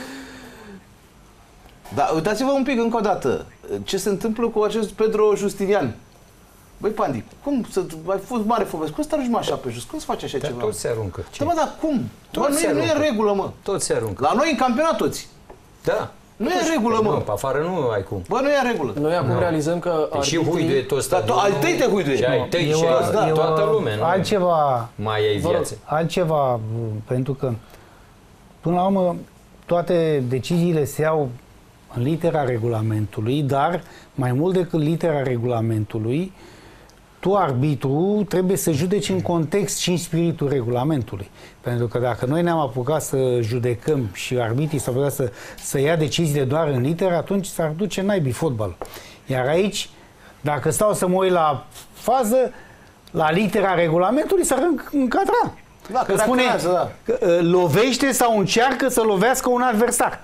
Dar uitați-vă un pic încă o dată. Ce se întâmplă cu acest Pedro Justinian? Băi, Pandi, cum să ai fost mare fotbalist? Cum să te arunci așa pe jos? Cum să faci așa
Dar
ceva?
toți se aruncă.
Da, mă, dar cum?
Toți
Bă,
se
nu, e, nu e
aruncă.
regulă, mă.
Toți se aruncă.
La noi în campionat toți.
Da.
Nu e regulă,
Nu,
mă.
pe afară nu ai cum.
Bă, nu e regulă.
Noi acum realizăm că
Deci și
arbitrii-
huiduie tot
Dar tu,
stadionul.
al tăi te huiduie.
Și ai tăi
Eu,
și
da, eu,
toată lumea. Nu
altceva,
mai ai
Vă rog.
viață.
altceva, pentru că, până la urmă, toate deciziile se iau în litera regulamentului, dar mai mult decât litera regulamentului, tu, arbitru, trebuie să judeci în context și în spiritul regulamentului. Pentru că dacă noi ne-am apucat să judecăm și arbitrii s-au apucat să, să ia deciziile doar în literă, atunci s-ar duce naibii fotbal. Iar aici, dacă stau să mă uit la fază, la litera regulamentului s-ar încadra.
Da, că
spune
reacționează, da.
că uh, lovește sau încearcă să lovească un adversar.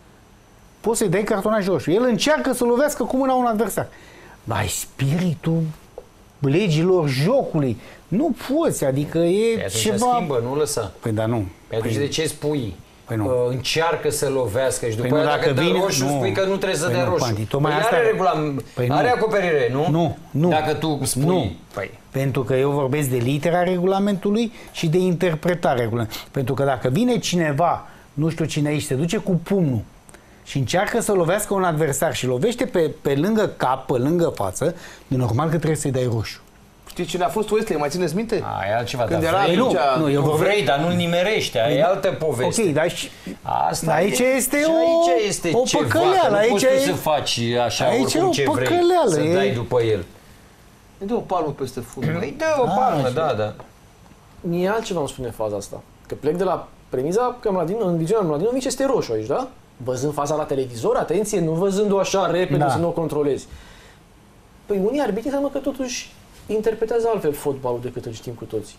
Poți să-i dai cartonaj roșu. El încearcă să lovească cu mâna un adversar. Dar ai spiritul legilor jocului. Nu poți, adică e
Păi atunci
ceva...
schimbă, nu lăsa.
Păi da, nu.
Păi atunci de ce spui?
Păi nu.
Uh, încearcă să lovească și după
Păi nu,
aia dacă,
dacă
dă
vine-
roșu,
nu.
spui că nu trebuie să
Păi
dea
nu,
roșu.
Pandi, tocmai
păi
asta-
are, regula...
Păi nu.
are acoperire, nu?
Nu, nu.
Dacă tu spui...
Nu.
Păi,
Pentru că eu vorbesc de litera regulamentului și de interpretarea regulamentului. Pentru că dacă vine cineva, nu știu cine aici, se duce cu pumnul și încearcă să lovească un adversar și lovește pe, pe lângă cap, pe lângă față, e normal că trebuie să-i dai roșu.
Știi cine a fost Wesley? Mai țineți minte?
a, e altceva.
Când
dar
era
vrei,
nu,
atunci...
nu, eu
tu
vorbesc-
vrei, dar nu-l nimerește. Aia e altă poveste.
Ok, dar și,
Asta
aici
e,
este
și
o-
aici este
o
ceva,
păcăleală,
că nu
aici
poți
e-
tu să faci așa
aici
oricum
e o
ce vrei,
păcăleală,
să
e-
dai după el.
Îi dă o palmă peste fund.
Îi dă o palmă, da, da.
Mie altceva îmi spune faza asta. Că plec de la premiza că Mladin, în viziunea Mladinovic este roșu aici, da? Văzând faza la televizor, atenție, nu văzând-o așa repede
Da.
să nu o controlezi. Păi unii arbitri înseamnă că totuși interpretează altfel fotbalul decât îl știm cu toții.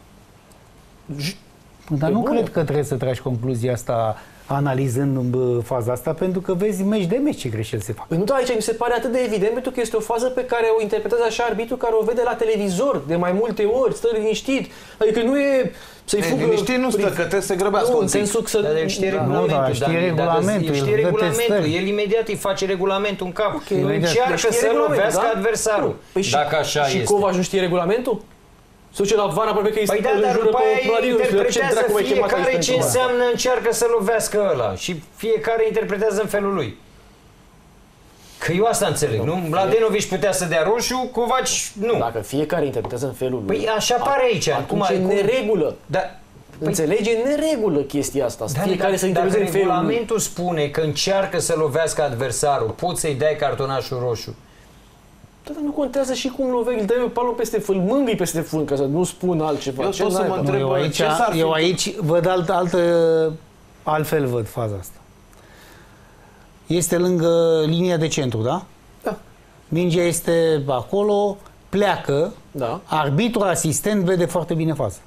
Dar nu cred că trebuie să tragi concluzia asta analizând în faza asta, pentru că vezi meci de meci ce greșeli se fac.
Păi nu, dar aici mi se pare atât de evident, pentru că este o fază pe care o interpretează așa arbitru care o vede la televizor de mai multe ori, stă liniștit. Adică nu e să-i fugă...
Liniștit nu stă, că trebuie să se grăbească
nu,
un
în sensul că să...
Dar el știe
Da,
regulamentul,
nu, da, știe regulamentul,
știe
el dă
regulamentul,
testări.
el imediat îi face regulamentul în cap.
Okay,
încearcă
știe
să
regulamentul,
lovească
da?
adversarul.
Păi și,
dacă așa
și
este.
Kovac nu știe regulamentul? Se duce la vara, aproape că îi
Păi da, dar după aia interpretează fiecare ce înseamnă încearcă să lovească ăla și fiecare interpretează în felul lui. Că eu asta înțeleg, nu? Mladenovic putea să dea roșu, Kovaci nu.
Dacă fiecare interpretează în felul lui...
Păi așa pare aici.
Atunci e neregulă.
Da.
Înțelege neregulă chestia asta.
Da,
Fiecare
da,
să interpreteze în felul lui.
regulamentul spune că încearcă să lovească adversarul, poți să-i dai cartonașul roșu.
Da, dar nu contează și cum lovești, îl dai pe palul peste fân, mângâi peste fân, ca să nu spun altceva.
Eu
Ce
tot să
naiba?
mă întreb,
Eu aici,
ce s-ar fi
eu aici văd alt, altă, altfel văd faza asta. Este lângă linia de centru, da?
Da.
Mingea este acolo, pleacă,
Da.
arbitrul asistent vede foarte bine faza.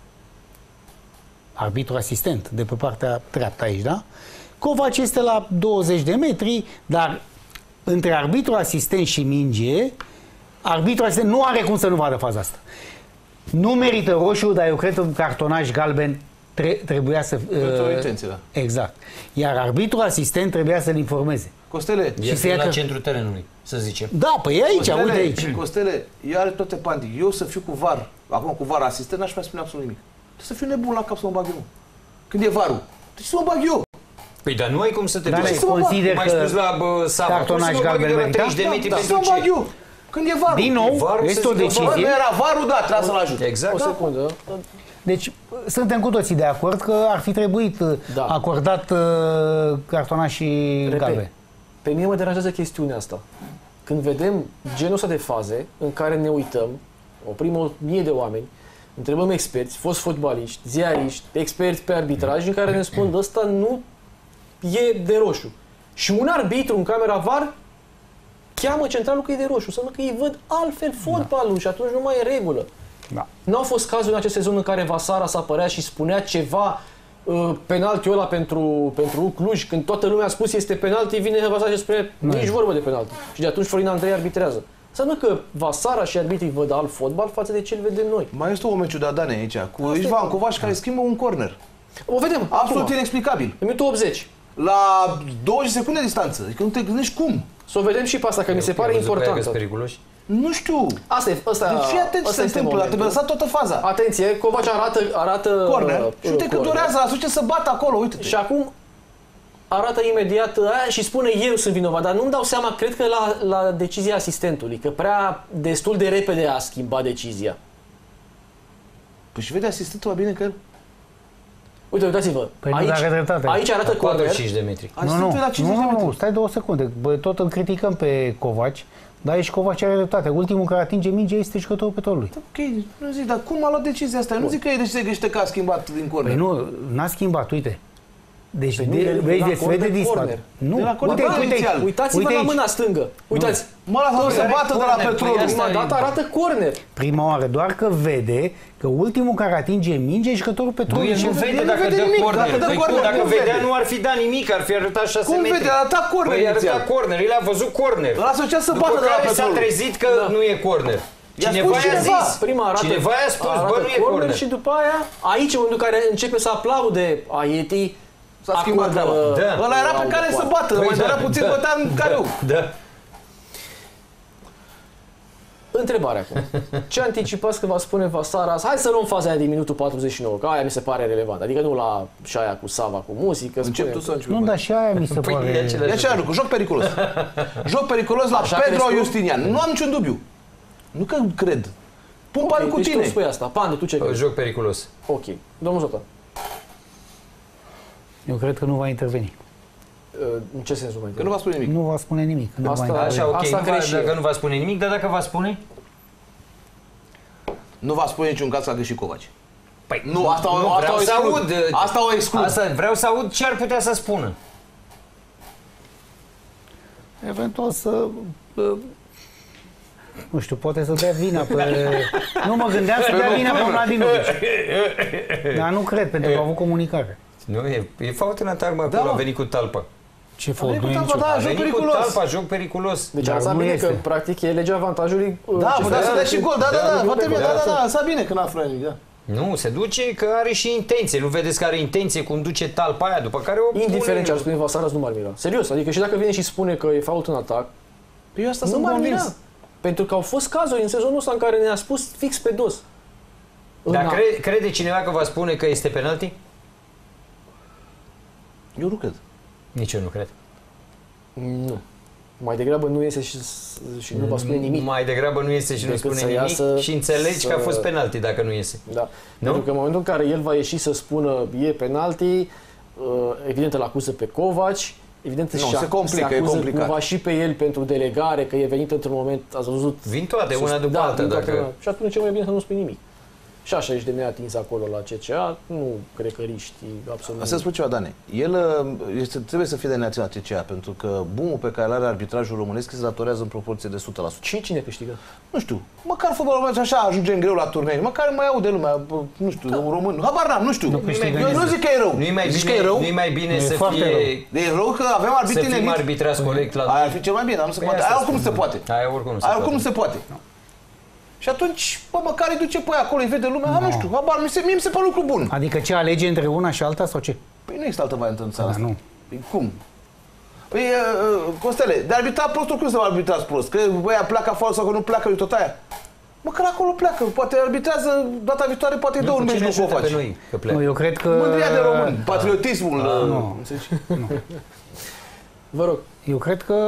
Arbitrul asistent, de pe partea dreaptă aici, da? Kovac este la douăzeci de metri, dar între arbitrul asistent și minge, arbitrul asistent nu are cum să nu vadă faza asta. Nu merită roșu, dar eu cred că un cartonaj galben tre- trebuia să...
Pentru o
uh,
intenție, da.
Exact. Iar arbitrul asistent trebuia să-l informeze.
Costele,
Și
să ia
la
că-
centrul terenului, să zicem.
Da, păi e aici,
Costele,
uite aici.
Costele, ea are toate pantii. Eu să fiu cu var, acum cu var asistent, n-aș mai spune absolut nimic. Trebuie să fiu nebun la cap să mă bag eu. Când e varul, deci să mă bag eu.
Păi dar nu ai cum să te
Dar
duci.
ne
Să mă bag.
consider
Mai
că
spus la bă, Sava,
cartonaj
cum să mă bag
galben
eu de la
merita?
treizeci de metri
Da, să
pentru
mă bag
ce?
eu. Când e varul.
Din nou,
Varul
este
să
o
zică,
Bă,
decizie.
nu era varul, da, trebuia să-l ajut.
Exact.
O secundă.
Deci, suntem cu toții de acord că ar fi trebuit
Da.
acordat uh, cartonaș și
Repet,
galben.
pe mine mă deranjează chestiunea asta. Când vedem genul ăsta de faze în care ne uităm, oprim o mie de oameni, întrebăm experți, fost fotbaliști, ziariști, experți pe arbitraj, în care ne spun ăsta nu e de roșu. Și un arbitru în camera var cheamă centralul că e de roșu, înseamnă că ei văd altfel fotbalul da. Și atunci nu mai e regulă.
Da.
N-au fost cazuri în acest sezon în care Vasara s-a apărea și spunea ceva, uh, penaltiul ăla pentru, pentru Cluj, când toată lumea a spus este penalti, vine Vasara și spune nici vorbă de penalti. Și de atunci Florin Andrei arbitrează. Înseamnă că Vasara și arbitrii văd alt fotbal față de ce îl vedem noi.
Mai este un meciu de Adane aici, cu Ișvan Kovac care schimbă un corner.
O vedem.
Absolut
acum,
inexplicabil.
în minutul optzeci.
La douăzeci de secunde distanță. Adică nu te gândești cum.
Să o vedem și pe asta, că mi se pare importantă.
periculoși.
Nu știu.
Asta e, asta,
Deci fii atent ce se întâmplă. A traversat toată faza.
Atenție, Kovac arată, arată
Corner.
uh,
Și uite că
corner.
durează, la suce să bată acolo, uite.
Și acum arată imediat aia și spune eu sunt vinovat, dar nu-mi dau seama, cred că la, la decizia asistentului, că prea destul de repede a schimbat decizia.
Păi și vede asistentul mai bine că el.
Uite, uitați-vă,
Păi nu,
aici,
are dreptate.
aici arată corner.
patruzeci și cinci de metri.
Nu, nu,
Asistentul e la
nu,
cincizeci de
nu,
metri.
nu, stai două secunde. Bă, tot îl criticăm pe Kovac, dar aici Kovac are dreptate. Ultimul care atinge mingea este jucătorul Petrolului.
Ok, nu zic, dar cum a luat decizia asta? Eu nu zic că e decizie greșită că a schimbat din corner.
Păi nu, n-a schimbat, uite. Deci,
Păi nu,
de,
de-
vezi,
de la
se vede
corner,
dispat.
corner.
Nu,
De la corner,
uite,
bă,
uite,
inițial.
uite,
Uitați-vă
uite
la
aici.
mâna stângă. Uitați.
Mă lasă să bată de la
corner,
Petrolul.
păi asta
Prima dată arată corner.
Prima oară, doar că vede că ultimul care atinge mingea e jucătorul
Nu,
Petrolului.
el nu
el
vede
nu
dacă
vede
dă
nimic,
corner.
dacă dă
Păi cum,
corner,
dacă
cum
vedea,
vede?
nu ar fi dat nimic, ar fi arătat șase
Cum
metri.
vede? A arătat corner
Păi
inițial.
arăta corner, el a văzut corner.
Îl asociat să
După
bată de la
care s-a
Petrolul.
trezit că nu e corner.
I-a
Cineva
spus
i-a
cineva.
zis.
Prima arată,
Cineva i-a spus,
arată
bă, nu e corner.
și după aia, aici în momentul în care începe să aplaude Aieti,
S-a schimbat treaba.
Da.
Ăla era pe care să bată,
Păi
mai
da,
dorea puțin
da,
bătea în careu.
Da.
Întrebare acum. Ce anticipați că va spune Vasara? Hai să luăm faza aia din minutul patruzeci și nouă, că aia mi se pare relevant. Adică nu la și aia cu Sava, cu muzică.
Încep
spune-
tu să începi.
Nu, dar și aia mi se
Păi
pare...
e același
E același lucru, joc periculos. Joc periculos la
Așa
Pedro
crezi tu?
Justinian. Nu am niciun dubiu. Nu că cred. Pun
Ok,
bani cu
deci
tine.
tu spui asta. Pandu, tu ce crezi?
Joc periculos.
Ok. Domnul Zota,
Eu cred că nu va interveni.
în ce sens nu mai
Că nu va spune nimic.
Nu va spune nimic. Nu
Asta-
va interveni.
Așa, ok,
Asta
nu va-
cred și
dacă
eu.
nu va spune nimic, dar dacă va spune?
Nu va spune niciun caz că a greșit Kovac.
Păi,
Nu, asta, o- asta
vreau
o
să
exclud.
aud.
Asta o exclud.
Asta, vreau să aud ce ar putea să spună.
Eventual să... uh, Nu știu, poate să dea vina pe... Nu mă gândeam să dea vina pe Mladenovic. Dar nu cred, pentru că au avut comunicare.
Nu, e, e fault în atac, mă, acolo,
Da,
a venit cu talpă.
Ce fault? Nu e
talpă,
nicio...
da,
A
joc
venit
periculos.
cu talpa, joc periculos.
Deci
Dar
asta
nu
bine
este.
că practic e legea avantajului. uh,
Da,
ce
putea să
vrea
dea și gol, da, da, da,
gol
foarte
de
bine,
gol.
da, da, da, asta bine că n-a făcut nimic, da.
Nu, se duce că are și intenție. Nu vedeți că are intenție cum duce talpa aia, după care o
Indiferent ce ar
pune...
spune Vasaras, nu m-ar mira. Serios, adică și dacă vine și spune că e fault în atac,
Eu asta
nu
sunt
m-ar
convins.
mira. Pentru că au fost cazuri în sezonul ăsta în care ne-a spus fix pe dos.
Dar
În a-
crede, crede cineva că va spune că este penalti?
Eu nu cred.
Nici eu nu cred.
Nu. Mai degrabă nu iese și, și nu va spune nimic.
Mai degrabă nu iese și nu
Decât
spune
să
nimic
iasă
și înțelegi
să-
că a fost penalti dacă nu iese.
Da.
Nu?
Pentru că în momentul în care el va ieși să spună e penalti, evident îl acuză pe Covaci, evident
Nu,
și
se complică,
se
e
acuză
complicat.
cumva și pe el pentru delegare, că e venit într-un moment, ați văzut...
Vin toate,
sus-
una după
da,
alta.
vin toate
Dacă...
una. Și atunci e mai bine să nu spui nimic. Și așa ești de neatins acolo la C C A, nu cred că riști absolut.
Asta spune ceva, Dane. El uh, este, trebuie să fie de neațional C C A, pentru că boom-ul pe care îl are arbitrajul românesc se datorează în proporție de o sută la sută.
Și cine câștigă?
Nu știu, măcar fotbalul românesc așa ajungem greu la turnee, măcar mai aude lumea, bă, nu știu, da. un român, habar n-am, nu știu.
câștigă
Eu nu zic că e rău.
Nu-i mai
Zici
bine,
că e rău?
nu-i mai bine
E
să
foarte
fie...
E rău că avem
Să
arbitri
fim
negri.
arbitrați corect la...
Aia ar fi cel mai bine, dar nu se
Păi
poate.
asta
Aia oricum nu se
spun.
poate.
Aia oricum nu se
Aia
poate.
oricum nu se poate. Și atunci, bă, măcar îi duce pe aia acolo, îi vede lumea, no. nu știu, habar, mi se, mie mi se pare lucru bun.
Adică ce alege între una și alta sau ce?
Păi nu există altă variantă în țara
Da,
asta.
nu.
Păi cum? Păi, uh, Costele, de arbitrat prost, cum să vă arbitrați prost? Că băia pleacă afară sau că nu pleacă, e tot aia. Măcar acolo pleacă, poate arbitrează data viitoare, poate îi dă un meci, nu o
pe
face.
noi că
Nu,
pleacă.
eu cred că...
Mândria de român, patriotismul.
Nu.
Nu. Înțelegi?
Vă rog.
Eu cred că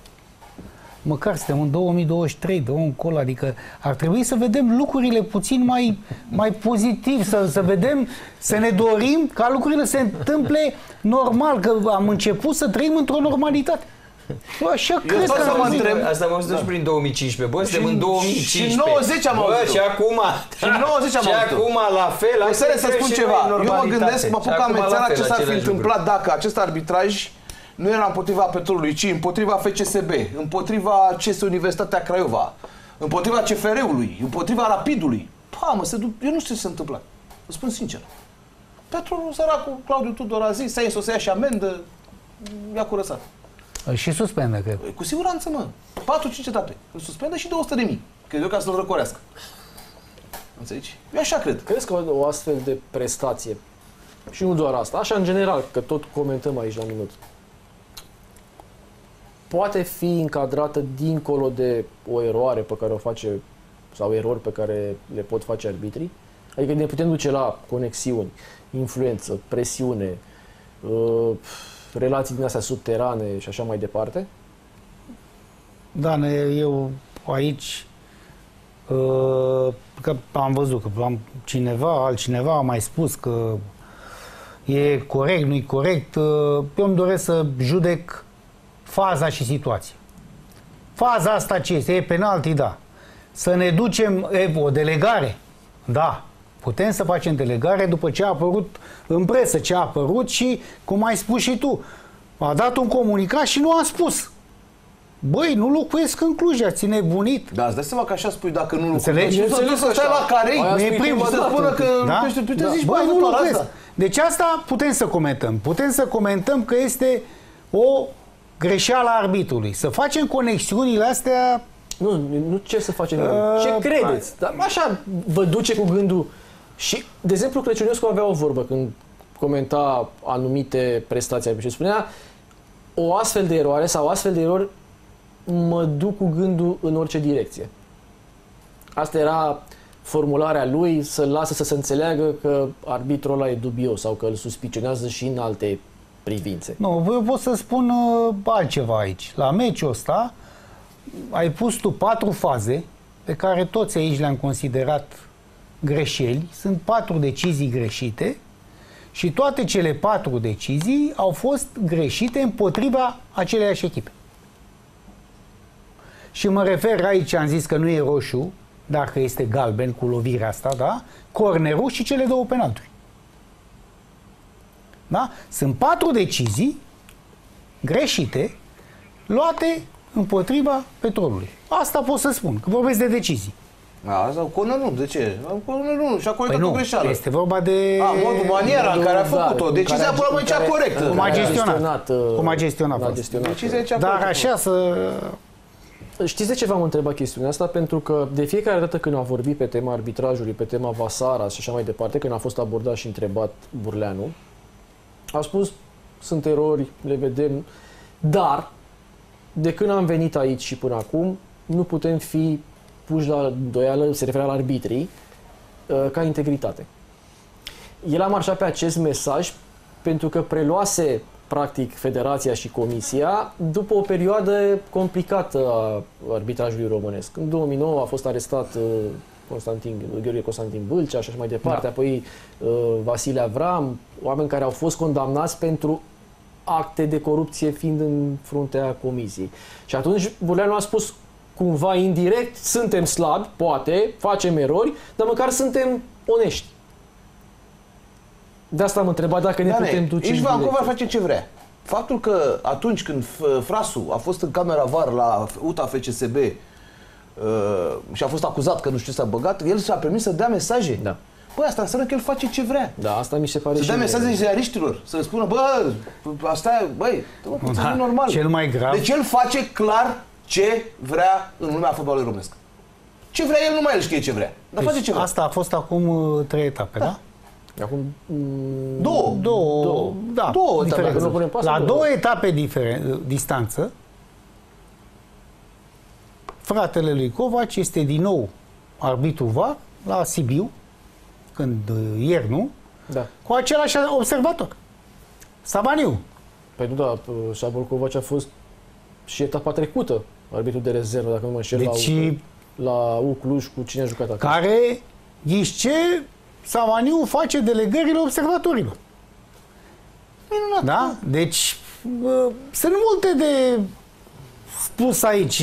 măcar suntem în două mii douăzeci și trei, de încolo, adică ar trebui să vedem lucrurile puțin mai, mai pozitiv, să, să vedem, să ne dorim ca lucrurile să se întâmple normal, că am început să trăim într-o normalitate. Eu așa
Eu
cred
tot
că
să
ar
mă
trebui.
întreb.
Asta am auzit și prin două mii cincisprezece. Bă, suntem
Și-
în două mii
și
cincisprezece.
nouăzeci am
Bă,
auzit-o.
și acum...
Și în nouăzeci am
Și
auzit-o.
acum la fel. hai
Costele, să
intrăm
spun
și
ceva.
noi în
Eu mă
normalitate.
gândesc, mă
Și
pun ca
acum la
menționat
fel,
ce s-ar fi
același
întâmplat
lucru.
dacă acest arbitraj nu era împotriva petrolului, ci împotriva F C S B, împotriva C S Universitatea Craiova, împotriva C F R-ului, împotriva Rapidului. Pa, mă, se du- eu nu știu ce se întâmplă. Vă spun sincer. Petrolul, săracul, Claudiu Tudor a zis, să să ia și amendă, i-a curățat.
Și suspendă, cred.
Cu siguranță, mă. patru cinci etape. Îl suspendă și două sute de mii. Cred eu ca să-l răcorească. Înțelegi? Eu așa cred.
Crezi că o astfel de prestație, și nu doar asta, așa în general, că tot comentăm aici la minut, poate fi încadrată dincolo de o eroare pe care o face, sau erori pe care le pot face arbitrii? Adică ne putem duce la conexiuni, influență, presiune, uh, relații din astea subterane și așa mai departe?
Da, ne- eu aici uh, că am văzut că am cineva, altcineva a mai spus că e corect, nu e corect. Uh, eu îmi doresc să judec faza și situația. Faza asta ce este? E penalti, da. Să ne ducem, e, o delegare, da. Putem să facem delegare după ce a apărut în presă, ce a apărut și, cum ai spus și tu, a dat un comunicat și nu a spus. Băi, nu locuiesc în Cluj, ați nebunit.
Da, îți dai seama că așa spui dacă nu
Înțelegi?
Nu să duci să stai la Carei,
Aia
nu e
spui
primul,
prima
să
dată.
spună că
Da?
nu știu, tu te
Da.
zici,
Băi,
bă,
nu
doar
locuiesc.
asta.
Deci asta putem să comentăm. Putem să comentăm că este o greșeală a arbitrului. Să facem conexiunile astea.
Nu, nu ce să facem noi.
Uh,
Ce credeți? Dar așa vă duce cu gândul. Și, de exemplu, Crăciunescu avea o vorbă când comenta anumite prestații și spunea o astfel de eroare sau astfel de erori mă duc cu gândul în orice direcție. Asta era formularea lui, să-l lasă să se înțeleagă că arbitrul ăla e dubios sau că îl suspicionează și în alte privințe.
Nu, eu pot să spun uh, altceva aici. La meciul ăsta ai pus tu patru faze pe care toți aici le-am considerat greșeli. Sunt patru decizii greșite și toate cele patru decizii au fost greșite împotriva aceleiași echipe. Și mă refer aici, am zis că nu e roșu, dacă este galben cu lovirea asta, da? Cornerul și cele două penalturi. Da? Sunt patru decizii greșite luate împotriva Petrolului. Asta pot să spun, că vorbesc de decizii.
Asta, cu nu, de ce? Cu nu, și-a corectat
Păi
o
nu,
greșeală.
este vorba de...
A, modul, maniera în care a făcut-o. Decizia până la cea corectă.
Cum a gestionat. Cum a
gestionat.
gestionat.
Decizia cea
Dar
corectă.
așa să...
Știți de ce v-am întrebat chestiunea asta? Pentru că de fiecare dată când a vorbit pe tema arbitrajului, pe tema Vasara și așa mai departe, când a fost abordat și întrebat Burleanu, a spus, sunt erori, le vedem, dar de când am venit aici și până acum, nu putem fi puși la îndoială, se referea la arbitrii, ca integritate. El a marșat pe acest mesaj pentru că preluase practic Federația și Comisia după o perioadă complicată a arbitrajului românesc. În două mii nouă a fost arestat Constantin, Gheorghe Constantin Bâlcea și așa mai departe, da. Apoi Vasile Avram, oameni care au fost condamnați pentru acte de corupție fiind în fruntea Comisiei. Și atunci Burleanu a spus cumva indirect, suntem slabi, poate, facem erori, dar măcar suntem onești. De asta am întrebat dacă ne
da,
putem
ne.
duce
Ești
în
Vancouver face ce vrea. Faptul că atunci când Frasu a fost în camera V A R la U T A F C S B uh, și a fost acuzat că nu știu ce s-a băgat, el și-a permis să dea mesaje.
Da.
Băi, asta înseamnă că el face ce vrea.
Da, asta mi se pare
să
și
dea mesaje ziariștilor, să spună, bă, asta e, băi, da, e normal.
Cel mai grav.
Deci el face clar ce vrea în lumea fotbalului românesc. Ce vrea el, numai el știe ce vrea. Dar
deci
face ce vrea.
Asta a fost acum uh, trei etape, da? da?
Acum
mm, două, două, două, da,
două
etape.
Etape.
La două etape diferen, distanță, fratele lui Covaci este din nou arbitru V A R la Sibiu, când ieri, nu?
Da.
Cu același observator. Sabaniu.
Păi nu, da, Șabol Covaci a fost și etapa trecută arbitru de rezervă, dacă nu mă înșel,
deci,
la, la U Cluj, cu cine a jucat acolo.
Care, ghiși ce, Sabaniu face delegările observatorilor. Minunat. Da? Deci, uh, sunt multe de spus aici,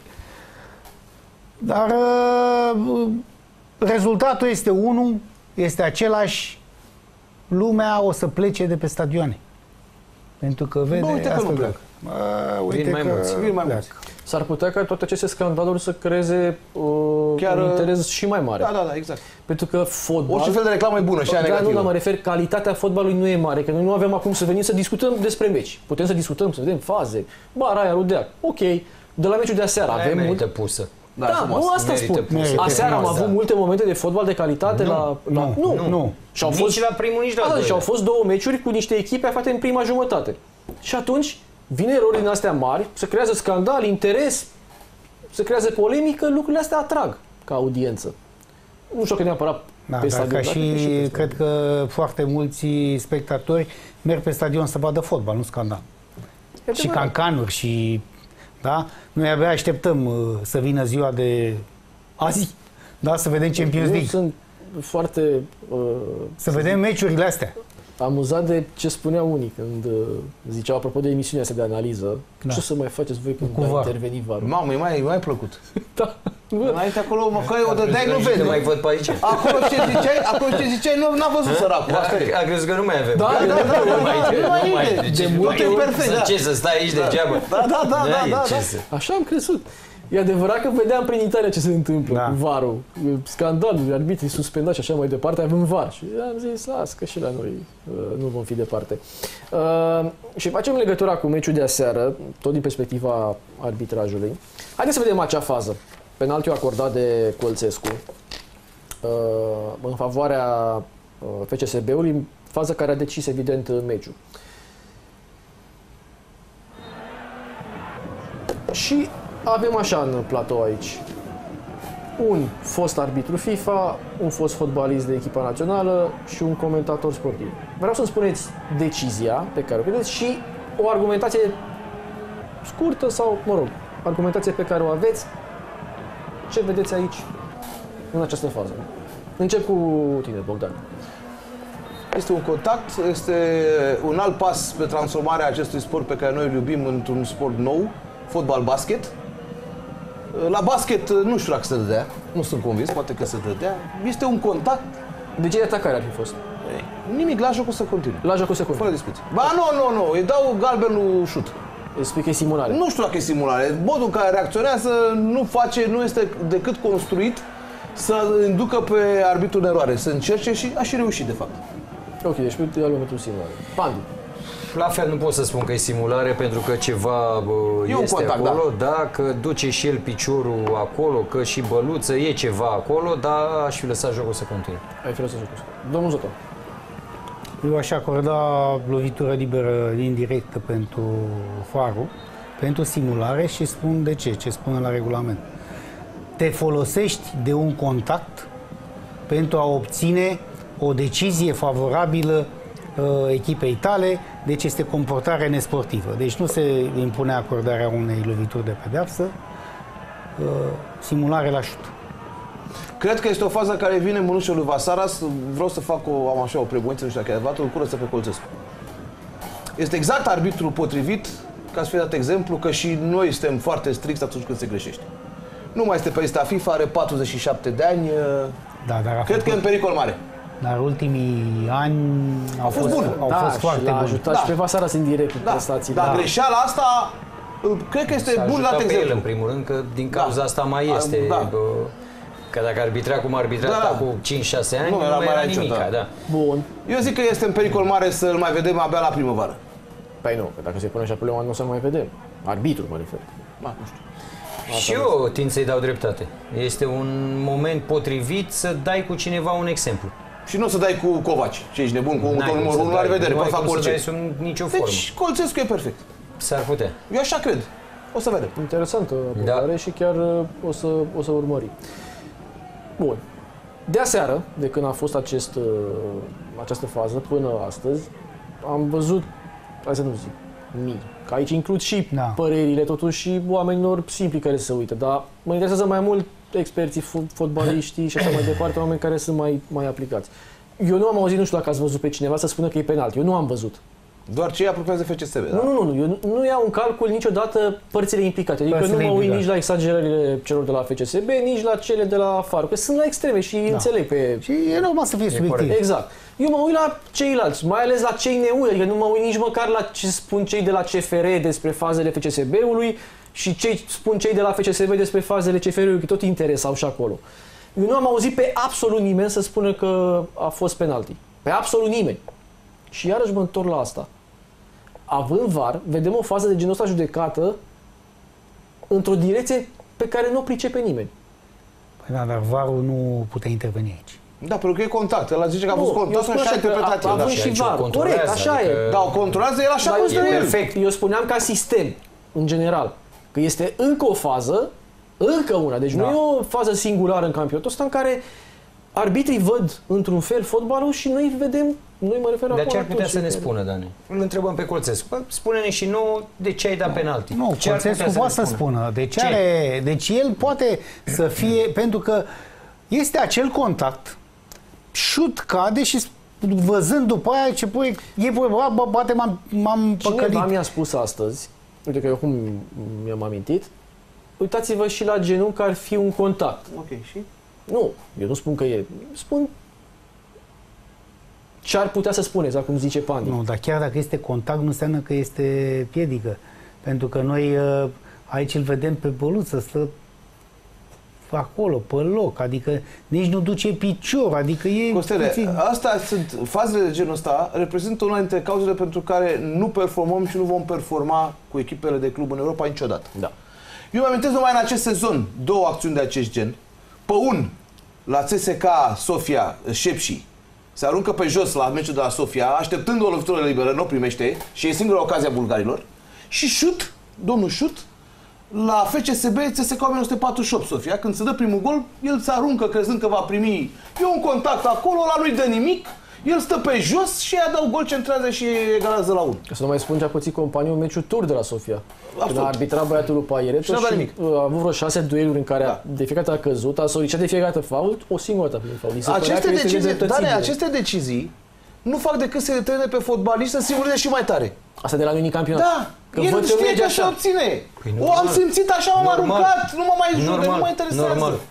dar uh, rezultatul este unul, este același, lumea o să plece de pe stadioane. Pentru că vede...
Bă, uite că nu pleacă.
Bă, uite
vin mai
că
mulți,
vin mai mulți.
S-ar putea ca toate aceste scandaluri să creeze uh,
Chiar,
un interes și mai mare.
Da, da, da, exact.
Pentru că fotbal...
Orice fel de reclamă e bună și ea
da,
negativă.
nu, dar mă refer, calitatea fotbalului nu e mare, că noi nu avem acum să venim să discutăm despre meci. Putem să discutăm, să vedem faze. Ba, Raia, Rudeac, ok. De la meciul de aseară
Aia
avem
merită
mult...
pusă.
Da, da nu asta
merită
spun.
pusă.
Aseară am
frumos,
avut
da.
multe momente de fotbal de calitate
nu,
la, la...
Nu,
nu.
nu.
Și au
nici
fost,
la primul, nici la
da,
doilea.
și au fost două meciuri cu niște echipe aflate în prima jumătate. Și atunci vine erori din astea mari, se creează scandal, interes, se creează polemică, lucrurile astea atrag ca audiență. Nu știu că neapărat
da,
pe stadion.
Ca și, și cred că foarte mulți spectatori merg pe stadion să vadă fotbal, nu scandal. Și cancanuri și... Da? Noi abia așteptăm uh, să vină ziua de azi, da? Să vedem Champions League.
Sunt foarte... Uh,
să vedem meciurile astea.
Amuzat de ce spuneau unii când uh, ziceau, apropo de emisiunea asta de analiză, da. Ce să mai faceți voi când va interveni V A R-ul?
Mamă, e mai, e mai plăcut.
Da.
Înainte acolo, mă, că o dădeai, nu vezi.
Nu mai văd pe aici.
Acolo ce ziceai, acolo ce ziceai, nu n-a văzut săracul. Asta e.
A crezut că nu mai avem.
Da, da, da,
nu mai
nu mai
de
multe ori perfect, da.
Ce, să stai aici degeaba?
Da, da, da, da, da.
Așa am crezut. E adevărat că vedeam prin Italia ce se întâmplă da. cu V A R-ul. Scandalul, arbitrii suspendați și așa mai departe, avem V A R. Și am zis, las că și la noi uh, nu vom fi departe. Uh, și facem legătura cu meciul de aseară, tot din perspectiva arbitrajului. Haideți să vedem acea fază. Penaltiul acordat de Colțescu uh, în favoarea uh, F C S B-ului, fază care a decis evident meciul. Și avem așa în platou aici. Un fost arbitru FIFA, un fost fotbalist de echipa națională și un comentator sportiv. Vreau să-mi spuneți decizia pe care o credeți și o argumentație scurtă sau, mă rog, argumentație pe care o aveți. Ce vedeți aici în această fază? Încep cu tine, Bogdan.
Este un contact, este un alt pas pe transformarea acestui sport pe care noi îl iubim într-un sport nou, fotbal-basket. La basket nu știu dacă se dădea, nu sunt convins, poate că se dădea. Este un contact.
De ce atacare ar fi fost?
Nimic, la jocul să continue.
La jocul se continue.
Fără discuție. Ba nu, nu, nu, îi dau galbenul șut.
Spui că e simulare.
Nu știu dacă e simulare. Modul în care reacționează nu face, nu este decât construit să inducă pe arbitru în eroare, să încerce și a și reușit, de fapt.
Ok, deci pe luăm pentru simulare. Pandu.
La fel nu pot să spun că e simulare, pentru că ceva bă, este
contact,
acolo, da. da, că duce și el piciorul acolo, că și băluță, e ceva acolo, dar aș fi lăsat jocul să continue.
Ai fi lăsat jocul. Domnul Zoto.
Eu aș acorda lovitură liberă indirectă pentru farul, pentru simulare și spun de ce, ce spune la regulament. Te folosești de un contact pentru a obține o decizie favorabilă uh, echipei tale, deci este comportare nesportivă. Deci nu se impune acordarea unei lovituri de pedeapsă, uh, simulare la șut.
Cred că este o fază care vine mânușul lui Vasaras. Vreau să fac o, am așa o prebuință, nu știu dacă ai adevărat, o curăță pe Colțescu. Este exact arbitrul potrivit ca să fie dat exemplu că și noi suntem foarte stricți atunci când se greșește. Nu mai este pe lista FIFA, are patruzeci și șapte de ani.
Da, dar
cred că e în pericol mare.
Dar ultimii ani au fost, fost, au
da,
fost foarte buni.
A ajutat
da.
și pe Vasaras indirect cu
da.
prestațiile.
Dar
da.
greșeala asta, cred că este bun dat exemplu.
El, în primul rând, că din cauza da. asta mai este.
Da.
Bă, că dacă arbitra cum arbitra da, da. cu cinci șase ani, nu, nu era, mai era nimic. Da. Da.
Bun.
Eu zic că este în pericol mare să-l mai vedem abia la primăvară.
Păi nu, că dacă se pune așa problema, nu o să mai vedem. Arbitrul, mă refer.
Ma, nu știu.
Asta și eu tind să-i dau dreptate. Este un moment potrivit să dai cu cineva un exemplu.
Și nu o să dai cu Covaci, ce ești nebun, cu un numărul unu, la revedere, poți fac orice.
Nu ai nicio formă.
Deci Colțescu e perfect.
S-ar putea.
Eu așa cred. O să vedem.
Interesantă abordare da. și chiar o să, o să urmărim. Bun. De aseară, de când a fost acest, această fază până astăzi, am văzut, hai să nu zic, mii. Că aici includ și da. părerile, totuși, și oamenilor simpli care se uită. Dar mă interesează mai mult experții, fotbaliștii și așa mai departe, oameni care sunt mai, mai aplicați. Eu nu am auzit, nu știu dacă ați văzut pe cineva să spună că e penalti. Eu nu am văzut.
Doar cei apropiați de F C S B, da?
Nu, nu, nu. Eu nu, nu iau în calcul niciodată părțile implicate. Adică părțile nu mă uit nici la exagerările celor de la F C S B, nici la cele de la Faro. Că sunt la extreme și da. înțeleg pe...
Și e normal să fie subiectiv.
Exact. Eu mă uit la ceilalți, mai ales la cei neui, adică nu mă uit nici măcar la ce spun cei de la C F R despre fazele F C S B-ului și ce spun cei de la F C S B despre fazele C F R-ului, că tot interesau și acolo. Eu nu am auzit pe absolut nimeni să spună că a fost penalti. Pe absolut nimeni. Și iarăși mă întorc la asta. Având V A R, vedem o fază de genul ăsta judecată într-o direcție pe care nu o pricepe nimeni.
Păi da, dar V A R-ul nu putea interveni aici.
Da, pentru că e contact. El a zice că a fost contact și așa interpretat.
Având și V A R, corect, așa adică... e.
Da, o controlează, el așa
e perfect. Eu spuneam ca sistem, în general, că este încă o fază, încă una, deci da. nu e o fază singulară în campionatul ăsta în care arbitrii văd într-un fel fotbalul și noi vedem, noi mă refer
acum. De ce ar putea să ne
care...
spună, Dani? Îl întrebăm pe Colțescu. Spune-ne și nouă de ce ai dat
nu,
penalti.
Nu,
ce
Colțescu poate să spună. Deci, ce? Are, deci el poate să fie, pentru că este acel contact, șut cade și văzând după aia ce pui, e bă, bate, m-am, m-am păcălit.
Cineva mi-a spus astăzi, uite că eu cum mi-am amintit, uitați-vă și la genunchi că ar fi un contact.
Ok, și?
Nu, eu nu spun că e. Spun ce ar putea să spune, exact cum zice Pandi.
Nu, dar chiar dacă este contact, nu înseamnă că este piedică. Pentru că noi aici îl vedem pe băluță, stă acolo, pe loc, adică nici nu duce picior, adică e...
Costele,
puțin...
astea sunt, fazele de genul ăsta reprezintă una dintre cauzele pentru care nu performăm și nu vom performa cu echipele de club în Europa niciodată.
Da.
Eu mă amintesc numai în acest sezon două acțiuni de acest gen. Pe un, la C S K A Sofia, Șepși, se aruncă pe jos la meciul de la Sofia, așteptând o lovitură liberă, nu o primește și e singura ocazia bulgarilor. Și șut, domnul șut, la F C S B, C S K A o mie nouă sute patruzeci și opt Sofia, când se dă primul gol, el se aruncă crezând că va primi. E un contact acolo, ăla nu-i dă nimic, el stă pe jos și ea dau gol, centrează și egalează la unu.
Să nu mai spun ce a pățit companiul în meciul tur de la Sofia. Când a arbitrat băiatul lui Pairet și, și a avut vreo șase dueluri în care da. de fiecare dată a căzut, a solicitat de fiecare dată fault, o singură dată prin fault.
Aceste decizii, Dane, aceste decizii nu fac decât să le trene pe fotbaliști să simuleze și mai tare.
Asta de la unii campionat.
Da, că el știe că se obține. Păi o am simțit așa, m-am aruncat, nu mă mai jude, nu mă interesează. Normal.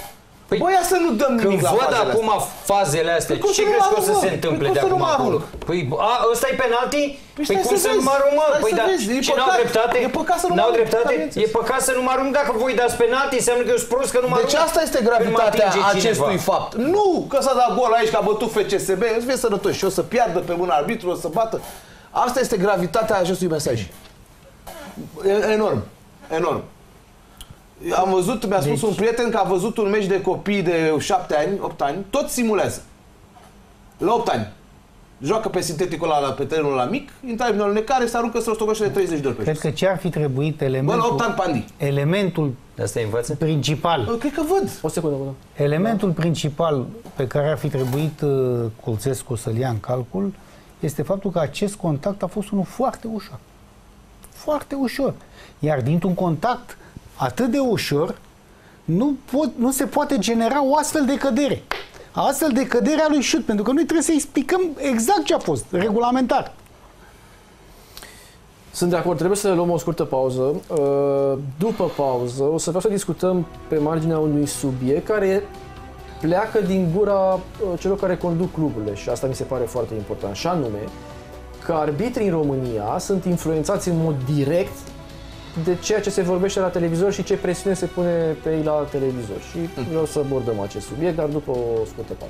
Păi,
băi, să nu dăm nimic la
când văd
fazele
acum
astea.
fazele astea,
Păi,
ce crezi că o să
mă?
se întâmple
Păi,
de
cum să
acum
nu mă
acolo?
arunc?
Păi, a, ăsta e penalti?
Păi,
Păi
stai
cum
să
să nu
vezi.
mă arunc, mă?
Stai
Păi
să
da,
vezi, e
ce n-au
păcat.
dreptate?
E păcat să nu mă
N-au
arunc,
dreptate?
bineînțeles.
E păcat să nu mă arunc. Dacă voi dați penalti, înseamnă că eu sunt prost că nu mă arunc.
Deci asta este
când mă
gravitatea
atinge
acestui
cineva.
fapt. Nu că s-a dat gol aici, că a bătut F C S B, îți vezi sănătos și o să piardă pe mâna arbitru, o să bată. Asta este gravitatea acestui mesaj. E, enorm. Enorm. Am văzut, mi-a spus deci... un prieten că a văzut un meci de copii de șapte ani, opt ani, tot simulează. La opt ani. Joacă pe sinteticul ăla, pe terenul la mic, intră în alunecare, se aruncă să rostogoște de treizeci de ori pe
Cred
jos.
că ce ar fi trebuit elementul...
Bă, la opt ani, Pandi.
Elementul
Asta învață?
principal.
Cred că văd.
O secundă, bă.
Elementul principal pe care ar fi trebuit uh, Culțescu să-l ia în calcul este faptul că acest contact a fost unul foarte ușor. Foarte ușor. Iar dintr-un contact atât de ușor, nu, pot, nu se poate genera o astfel de cădere. Astfel de cădere a lui Șut, pentru că noi trebuie să explicăm exact ce a fost, regulamentar.
Sunt de acord, trebuie să luăm o scurtă pauză. După pauză o să vreau să discutăm pe marginea unui subiect care pleacă din gura celor care conduc cluburile și asta mi se pare foarte important, și anume că arbitrii în România sunt influențați în mod direct de ceea ce se vorbește la televizor și ce presiune se pune pe ei la televizor. Și vreau să abordăm acest subiect, dar după o scurtă pauză.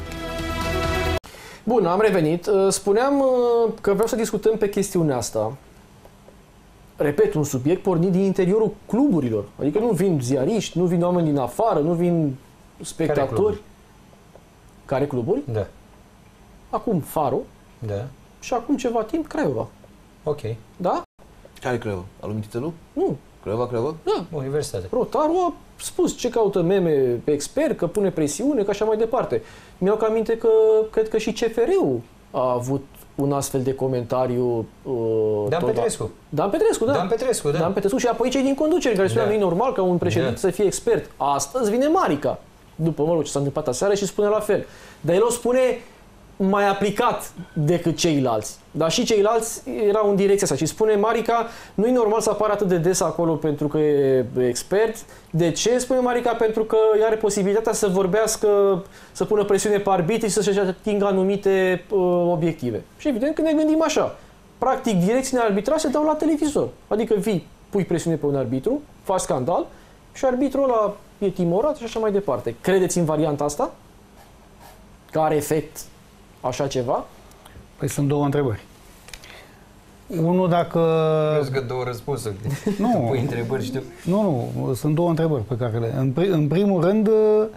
Bun, am revenit. Spuneam că vreau să discutăm pe chestiunea asta. Repet, un subiect pornit din interiorul cluburilor. Adică nu vin ziariști, nu vin oameni din afară, nu vin spectatori. Care cluburi? Care cluburi?
Da.
Acum Faro.
Da.
Și acum ceva timp Craiova.
Ok.
Da?
Care Craiova? Alumitițelul?
Nu.
Craiova, Craiova?
Da.
Universitate.
Rotaru a spus ce caută meme pe expert, că pune presiune, că așa mai departe. Mi-au că aminte că cred că și C F R-ul a avut un astfel de comentariu. Uh,
Dan Petrescu.
Dan Petrescu, da.
Dan Petrescu, da.
Dan Petrescu și apoi cei din conducere, care spuneau, da. Nu e normal ca un președinte da. să fie expert. Astăzi vine Marica, după mă rog ce s-a întâmplat aseară, și spune la fel. Dar el o spune mai aplicat decât ceilalți. Dar și ceilalți erau în direcția asta. Și spune Marica, nu e normal să apară atât de des acolo pentru că e expert. De ce? Spune Marica, pentru că are posibilitatea să vorbească, să pună presiune pe arbitri și să-și atingă anumite uh, obiective. Și evident că ne gândim așa. Practic, direcțiile arbitrale se dau la televizor. Adică vii, pui presiune pe un arbitru, faci scandal și arbitrul ăla e timorat și așa mai departe. Credeți în varianta asta? Că are efect așa ceva?
Păi sunt două întrebări. Unul, dacă...
Crezi că două răspunsuri.
Nu.
Tu pui întrebări și tu...
Nu, nu. Sunt două întrebări pe care le... În, pri, în primul rând,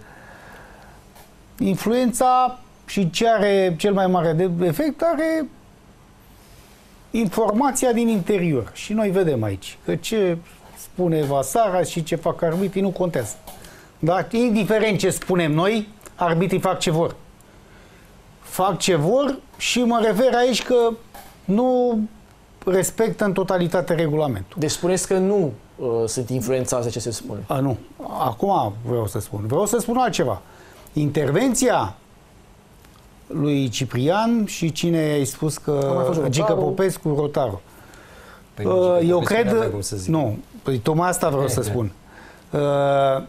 influența și ce are cel mai mare de efect are informația din interior. Și noi vedem aici că ce spune Vasara și ce fac arbitrii nu contează. Dar indiferent ce spunem noi, arbitrii fac ce vor. Fac ce vor și mă refer aici că nu respectă în totalitate regulamentul.
Deci spuneți că nu uh, sunt influențați de ce se spune.
A, nu. Acum vreau să spun. Vreau să spun altceva. Intervenția lui Ciprian și cine ai spus că Gică Popescu, Rotaru.
Păi
uh, eu cred... Nu. Păi tocmai asta vreau
e,
să spun. Uh,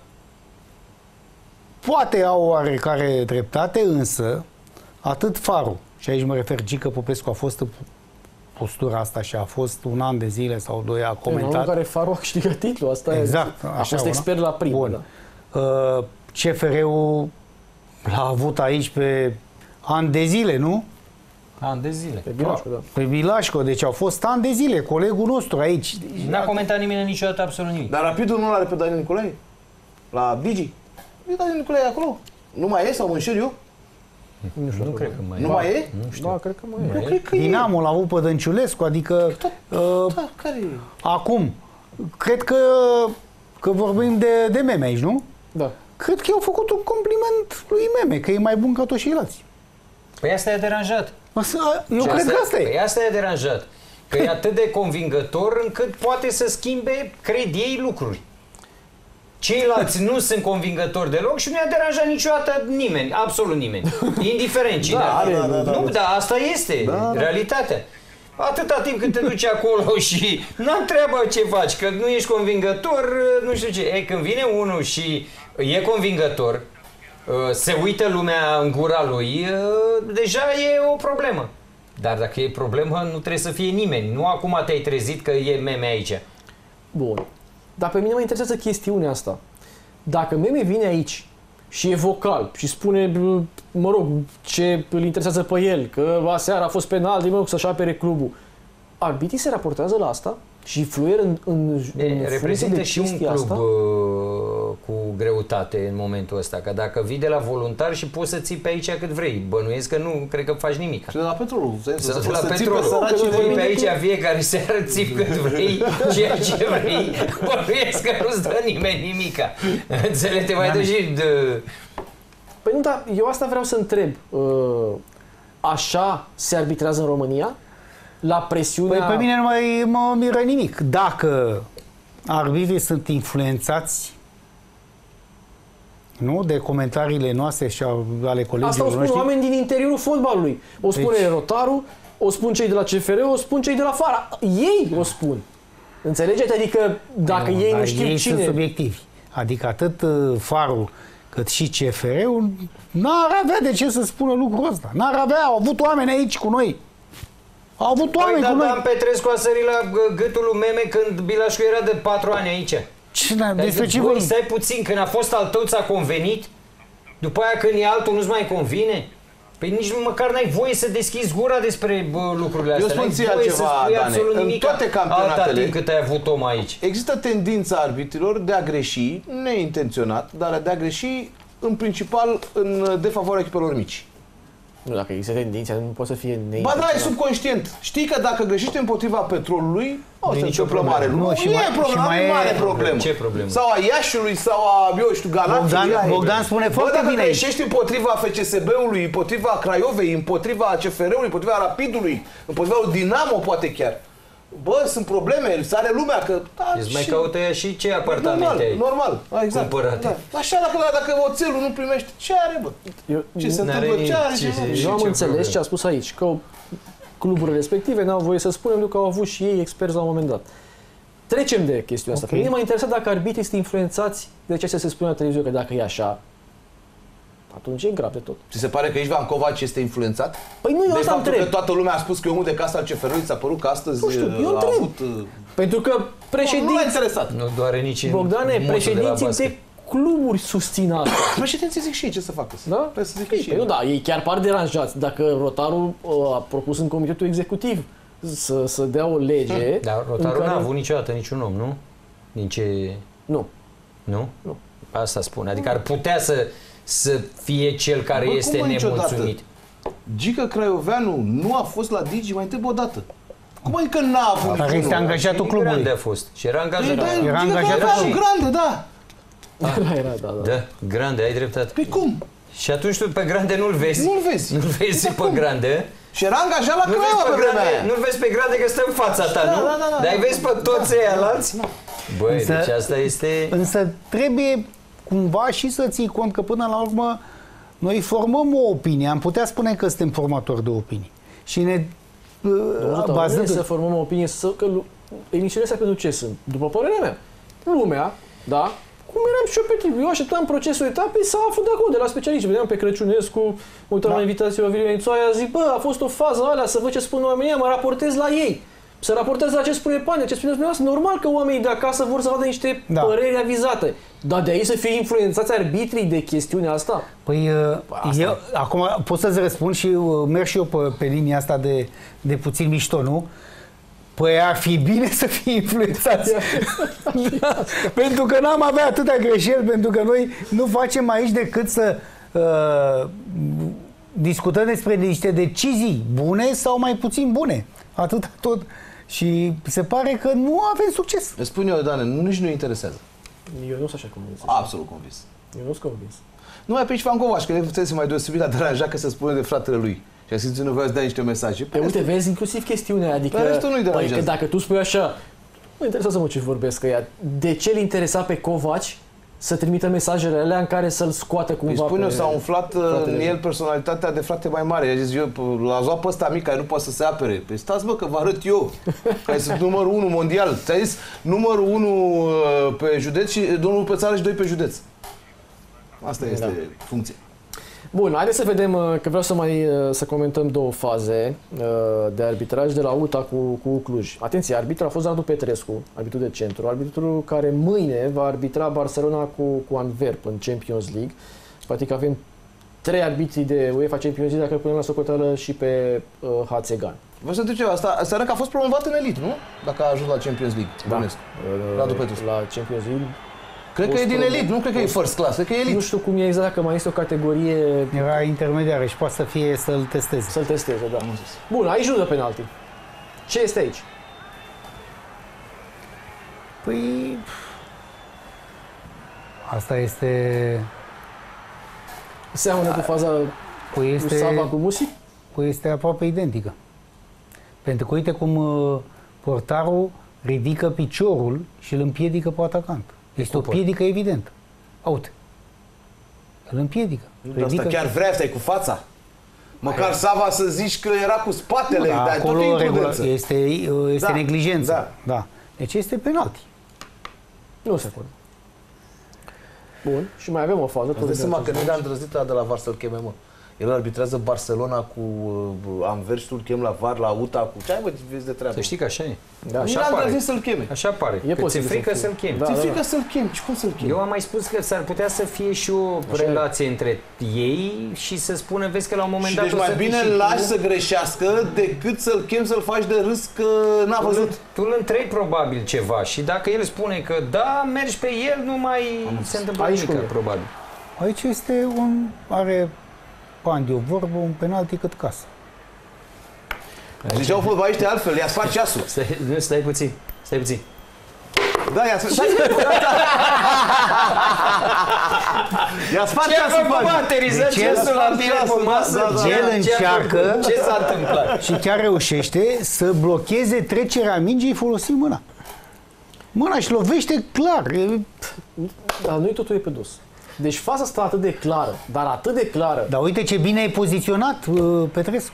poate au oarecare dreptate, însă atât Faru, și aici mă refer, Gică Popescu a fost în postura asta și a fost un an de zile sau doi, a comentat.
În care Faru a câștigat titlul, asta
exact,
e, a
așa,
fost expert la primul.
Bun. Da. Uh, C F R-ul l-a avut aici pe ani de zile, nu?
Ani de zile.
Pe Bilașco, da.
Pe Bilașco, deci au fost ani de zile, colegul nostru aici.
N-a comentat nimeni niciodată absolut nimic.
Dar Rapidul nu l-are pe Daniel Nicolae? La Digi? E Daniel Nicolae acolo. Nu mai e sau mă înșel eu?
Nu știu, nu cred că mai
nu
e.
mai e?
Nu știu. Da, cred că mai e.
Eu cred că
Dinamo l-a avut pe Dănciulescu, adică... Uh,
da, care e?
Acum, cred că, că vorbim de, de Meme aici, nu?
Da.
Cred că i-au făcut un compliment lui Meme, că e mai bun ca toți ceilalți.
Păi asta e deranjat.
Asta, eu
Și
cred
asta,
că asta e.
Păi asta e deranjat. Că e atât de convingător încât poate să schimbe, cred ei, lucruri. Ceilalți nu sunt convingători deloc și nu i-a deranjat niciodată nimeni, absolut nimeni. Indiferent cine.
Da, da, da, da,
nu,
da.
dar asta este
Da, da.
realitatea. Atâta timp cât te duci acolo și n-am treaba ce faci, că nu ești convingător, nu știu ce. E, când vine unul și e convingător, se uită lumea în gura lui, deja e o problemă. Dar dacă e problemă, nu trebuie să fie nimeni. Nu acum te-ai trezit că e meme aici.
Bun. Dar pe mine mă interesează chestiunea asta. Dacă meme vine aici și e vocal și spune, mă rog, ce îl interesează pe el, că aseară a fost penalti, mă rog, să-și apere clubul. Arbitrii se raportează la asta și fluieră în, în, în
reprezintă și un club
asta?
cu greutate în momentul ăsta, că dacă vii de la voluntar și poți să ții pe aici cât vrei, bănuiesc că nu, cred că faci nimic.
Și de la Petrolul.
Să de la Petrolul, că vii pe aici fiecare seară, ții cât vrei, ceea ce vrei, bănuiesc că nu-ți dă nimeni nimica. Înțelegi, te mai dă și de...
Păi nu, dar eu asta vreau să întreb. Așa se arbitrează în România? La presiunea...
Păi pe mine nu mai mă miră nimic. Dacă arbitrii sunt influențați, nu, de comentariile noastre și ale colegilor
asta o spun
noștri.
Oameni din interiorul fotbalului. O spune deci... Rotaru, o spun cei de la C F R, o spun cei de la Fara. Ei o spun. Înțelegeți? Adică dacă
nu,
ei nu știu
ei
cine...
sunt subiectivi. Adică atât Farul cât și C F R-ul n-ar avea de ce să spună lucrul ăsta. N-ar avea, au avut oameni aici cu noi. Au avut oameni
păi,
cu noi.
Dan Petrescu a sărit la gâtul lui Meme când Bilașcu era de patru ani aici.
Cine, despre ce
vorbim? Stai puțin, când a fost al tău ți-a convenit? După aia când e altul nu-ți mai convine? Păi nici măcar n-ai voie să deschizi gura despre bă, lucrurile astea.
Eu spun ție altceva, Dane. În toate campionatele
timp cât ai avut om aici.
Există tendința arbitrilor de a greși, neintenționat, dar de a greși în principal în defavoarea echipelor mici.
Nu, dacă există tendința, nu poate să fie
neintenționat. Ba da, e subconștient. Știi că dacă greșești împotriva Petrolului, o să nicio problemă. Nu, nu, și e mai, problemă, mai e mare problemă.
Ce problemă?
Sau a Iașiului, sau a, eu știu, Galației.
Bogdan, Bogdan spune
Bă,
foarte
dacă
bine.
Dacă greșești împotriva F C S B-ului, împotriva Craiovei, împotriva C F R-ului, împotriva Rapidului, împotriva lui Dinamo, poate chiar. Bă, sunt probleme, sare lumea că... Da,
îți mai caută ea și ce apartamente ai
normal, exact, cumpărate. Da. Așa, dacă, dacă oțelul nu primește, ce are, bă? Eu, ce se întâmplă, ce are, ce, ce
Eu am înțeles problem. Ce a spus aici, că cluburile respective n-au voie să spunem, pentru că au avut și ei experți la un moment dat. Trecem de chestiunea asta. Okay. Pe mine m-a interesat dacă arbitrii sunt influențați de ce se spune la televiziune, că dacă e așa, atunci e grav de tot.
Ți se pare că Ișvan Covaci este influențat?
Păi nu, eu
de
asta
faptul
întreb.
că toată lumea a spus că e omul de casă al C F R-ului, ți-a părut că astăzi
nu știu, eu
a avut...
Pentru că președinții...
Nu l-a interesat.
Nu doare nici
Bogdane, președinții de, de cluburi susțin asta.
Președinții zic și ei ce să facă.
Da?
Trebuie să zic ei, și ei.
Nu, da, ei chiar par deranjați. Dacă Rotarul a propus în comitetul executiv să, să dea o lege...
Dar Rotarul care... n-a avut niciodată niciun om, nu? Din ce...
Nu.
Nu?
Nu.
Asta spune. Adică ar putea să... să fie cel care bă, este nemulțumit.
Gică Craioveanu nu a fost la Digi, mai întreb o dată. Cum adică n-a avut?
Dar este angajatul clubului.
Grande a fost. Și era angajat.
Da,
era angajatul
clubului. Grande, da.
Era, era, da, da.
Da, Grande, ai dreptate.
Păi cum?
Și atunci tu pe Grande nu-l vezi.
Nu-l vezi.
Nu-l vezi pe cum? Grande.
Și era angajat la Craiova pe vremea aia.
Nu-l vezi pe Grande că stă în fața ta,
da,
nu?
Da, da, da,
dar îi vezi pe toți ei alți?
Da.
Băi,
însă,
deci asta este...
Însă trebuie cumva și să ții cont că până la urmă noi formăm o opinie, am putea spune că suntem formatori de opinii. Și ne
uh, bazăm să formăm o opinie, să, că emisiunile astea pentru ce sunt? După părerea mea, lumea, da, cum eram și eu pe timp, eu așteptam procesul etapei să aflu de acolo, de la specialiști. Vedeam pe Crăciunescu, mă uitam da. la invitația Ovidiu Enițoaia, zic, bă, a fost o fază alea, să văd ce spun oamenii, mă raportez la ei. Să raportez la ce spune Pane, ce spune dumneavoastră. Normal că oamenii de acasă vor să vadă niște da. păreri avizate. Dar de aici să fie influențați arbitrii de chestiunea asta?
Păi, asta. Eu, acum pot să-ți răspund și merg și eu pe, pe linia asta de, de puțin mișto, nu? Păi ar fi bine să fie influențați. Da, pentru că n-am avea atâtea greșeli, pentru că noi nu facem aici decât să uh, discutăm despre niște decizii bune sau mai puțin bune. Atât tot. Și se pare că nu avem succes.
Îți spun eu, Dane, nici nu interesează.
Eu nu sunt așa convins.
Absolut convins.
Eu nu sunt convins.
Numai pe Ișvan Covaci, că ne se mai deosebit la deranjat că se spune de fratele lui. Și a simțit nevoia să dea niște mesaje.
Pe uite, vezi inclusiv chestiunea, adică
păi
că dacă tu spui așa, mă interesează-mă ce vorbesc ea. De ce îl interesa pe Covaci să trimită mesajele alea în care să-l scoată cumva?
Îi spune, s-a umflat în el personalitatea de frate mai mare. I-a zis, eu l-a luat pe ăsta mic care nu poate să se apere. Păi stați bă că vă arăt eu, care sunt numărul unu mondial. Ți-a zis numărul unu pe județ și domnul pe țară și doi pe județ. Asta este da. funcția.
Bun, haideți să vedem, că vreau să mai să comentăm două faze de arbitraj de la U T A cu, cu Cluj. Atenție, arbitru a fost Radu Petrescu, arbitru de centru, arbitru care mâine va arbitra Barcelona cu, cu Antwerp în Champions League. Practic avem trei arbitri de UEFA Champions League, dacă îl punem la socoteală și pe uh, Hațegan.
Vă să ceva, asta înseamnă că a fost promovat în elit, nu? Dacă a ajuns la Champions League,
da.
Bănesc. Radu Petrescu.
La Champions League.
Cred că e din elit, nu cred că e first class, cred că e elit.
Nu știu cum e exact, dacă mai este o categorie...
Era intermediară și poate să fie să-l testeze.
Să-l testeze, da. Bun, aici nu dă penalti. Ce este aici?
Păi... Asta este...
Seamănă cu faza
păi este...
cu Sava, cu Musi?
Păi este aproape identică. Pentru că uite cum uh, portarul ridică piciorul și îl împiedică pe atacant. Este o piedică evidentă. Uite. Îl împiedică.
Asta chiar vrea, stai cu fața. Măcar Aia. Sava să zici că era cu spatele,
da,
dar
acolo
tot e
regula, este, este
da,
neglijență.
Da.
Da. Deci este penalti.
Nu se poate. Bun. Și mai avem o fază.
Îți dai seama că nu ne-a îndrăznit de la V A R să-l cheme, mă. El arbitrează Barcelona cu uh, Anvers, tu îl chem la V A R, la U T A, cu ce ai, mă, vezi de treabă?
Să știi că așa e.
Da,
așa pare. Nu să-l cheme.
Așa pare.
E
că ți-e frică să-l chemi.
Da,
ți-e
da,
frică
da.
să-l chemi. Și cum să-l chemi?
Eu am mai spus că s-ar putea să fie și o așa relație e. între ei și să spună, vezi că la un moment
și
dat
deci
o să
mai bine îl lași să greșească decât să-l chemi, să-l faci de râs că n-a văzut.
Tu îl întrebi probabil ceva și dacă el spune că da, mergi pe el, nu mai am se întâmplă nimic, probabil.
Aici este un... are... Pandi, o vorbă, un penalti cât casă.
Deci au fotbaliști altfel, i-a spart ceasul.
Stai, nu, stai puțin, stai puțin.
Da, i-a spart ceasul. I-a spart ceasul.
Ce a făcut, aterizat ceasul la bine pe masă?
El încearcă
ce s-a întâmplat?
Și chiar reușește să blocheze trecerea mingii folosind mâna. Mâna și lovește clar.
Dar nu-i totul e pe dos. Deci faza asta atât de clară, dar atât de clară.
Dar uite ce bine e poziționat uh, Petrescu.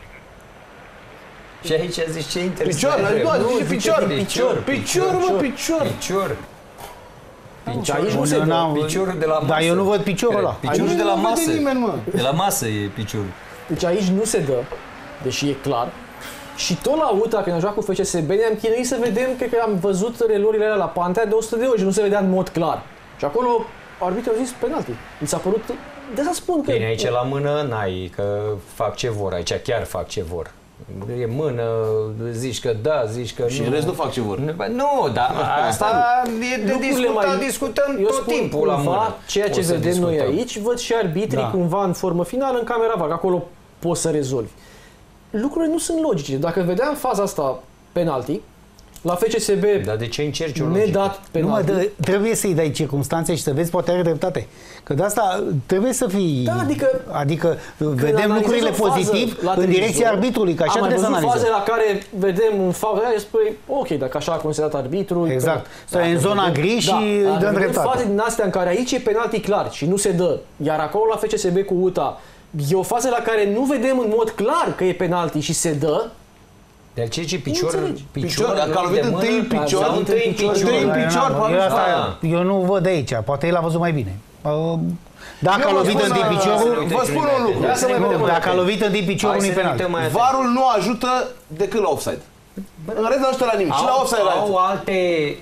Și aici zici ce interesant.
Picior, nu, zice picior.
Picior,
picior, mă, picior.
Picior.
Picior. Aici nu se dă.
Piciorul de la masă.
Dar eu nu văd piciorul ăla.
Piciorul de la masă.
Nimeni, mă.
De la masă e piciorul.
Deci aici nu se dă, deși e clar. Și tot la U T A, când am jucat cu F C S B, ne-am chinuit să vedem, cred că am văzut reluările alea la Pantea de o sută de ori și nu se vedea în mod clar. Și acolo arbitrii au zis penalti. Mi s-a părut... De asta spun că...
Bine, aici la mână n-ai, că fac ce vor, aici chiar fac ce vor. E mână, zici că da, zici că
și
nu.
Și rest nu fac ce vor.
Nu, dar asta e de discutat, mai... discutăm
eu
tot timpul la mână.
Ceea ce vedem discutăm. Noi aici, văd și arbitrii da. Cumva în formă finală în camera vagă, acolo poți să rezolvi. Lucrurile nu sunt logice. Dacă vedeam faza asta penalti, la F C S B,
dar de ce încerci o
nedat penalti.
Nu, mă, trebuie să-i dai circunstanțe și să vezi, poate are dreptate. Că de asta trebuie să fii...
Da, adică...
Adică vedem lucrurile pozitiv în direcția arbitrului, că așa trebuie să analizăm.
Am faze la care vedem un fapt, și spui, ok, dacă așa a considerat arbitrul...
Exact. Stai în zona gri și
da,
dăm dreptate.
Faze din astea în care aici e penalti clar și nu se dă, iar acolo la F C S B cu U T A e o fază la care nu vedem în mod clar că e penalti și se dă.
De ce ce picior,
picior, dacă a lovit întâi în picior,
întâi în picior.
Eu nu văd aici, poate el a văzut mai bine. Dacă a lovit întâi piciorul,
vă spun un lucru.
Dacă a lovit întâi piciorul, nu-i penalt.
V A R-ul nu ajută decât la offside. În rest nu ajută la nimic. Și la offside
au alte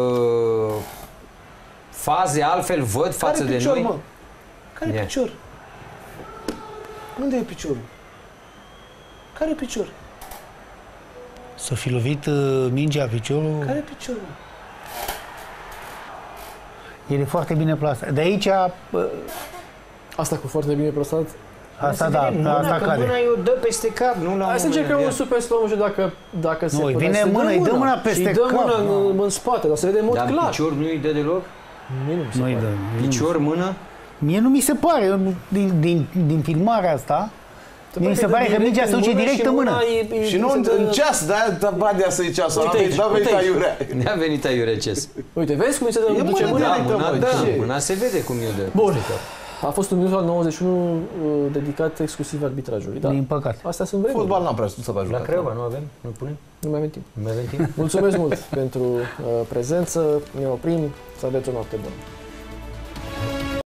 faze, altfel văd față de noi.
Care e picior? Unde e piciorul? Care e picior?
Să fi lovit uh, mingea piciorul...
Care e piciorul?
El e foarte bine plasat. De aici... Uh,
asta cu foarte bine plasat?
Asta da,
mâna,
asta cade.
Mâna eu dă peste cap, nu la
hai să încercăm un super slow, nu știu dacă, dacă
nu,
se poate.
Vine mâna, îi dă mâna peste cap.
Și dă mâna în, în spate, dar se vede în mod
dar
clar.
Picior nu îi dă deloc?
Mie nu mi se
nu-i
pare.
Dă,
picior, mână?
Mie nu mi se pare, din, din, din filmarea asta, mi se pare că mingea se duce direct în mână.
Și nu în ceas, da, Badea să-i ceasul, n-a venit aiurea.
Ne-a venit aiurea ceas.
Uite, vezi cum se dă, duce mâna?
Da, mâna se vede cum e de.
Bun. A fost un minut al nouăzeci și unu uh, dedicat exclusiv arbitrajului. Da.
Din păcate.
Astea sunt vremuri.
Fotbal n-am prea să vă ajut.
La Craiova nu avem? Nu punem?
Nu mai avem timp.
Nu mai avem timp?
Mulțumesc mult pentru uh, prezență. Ne oprim. Să aveți o noapte bună.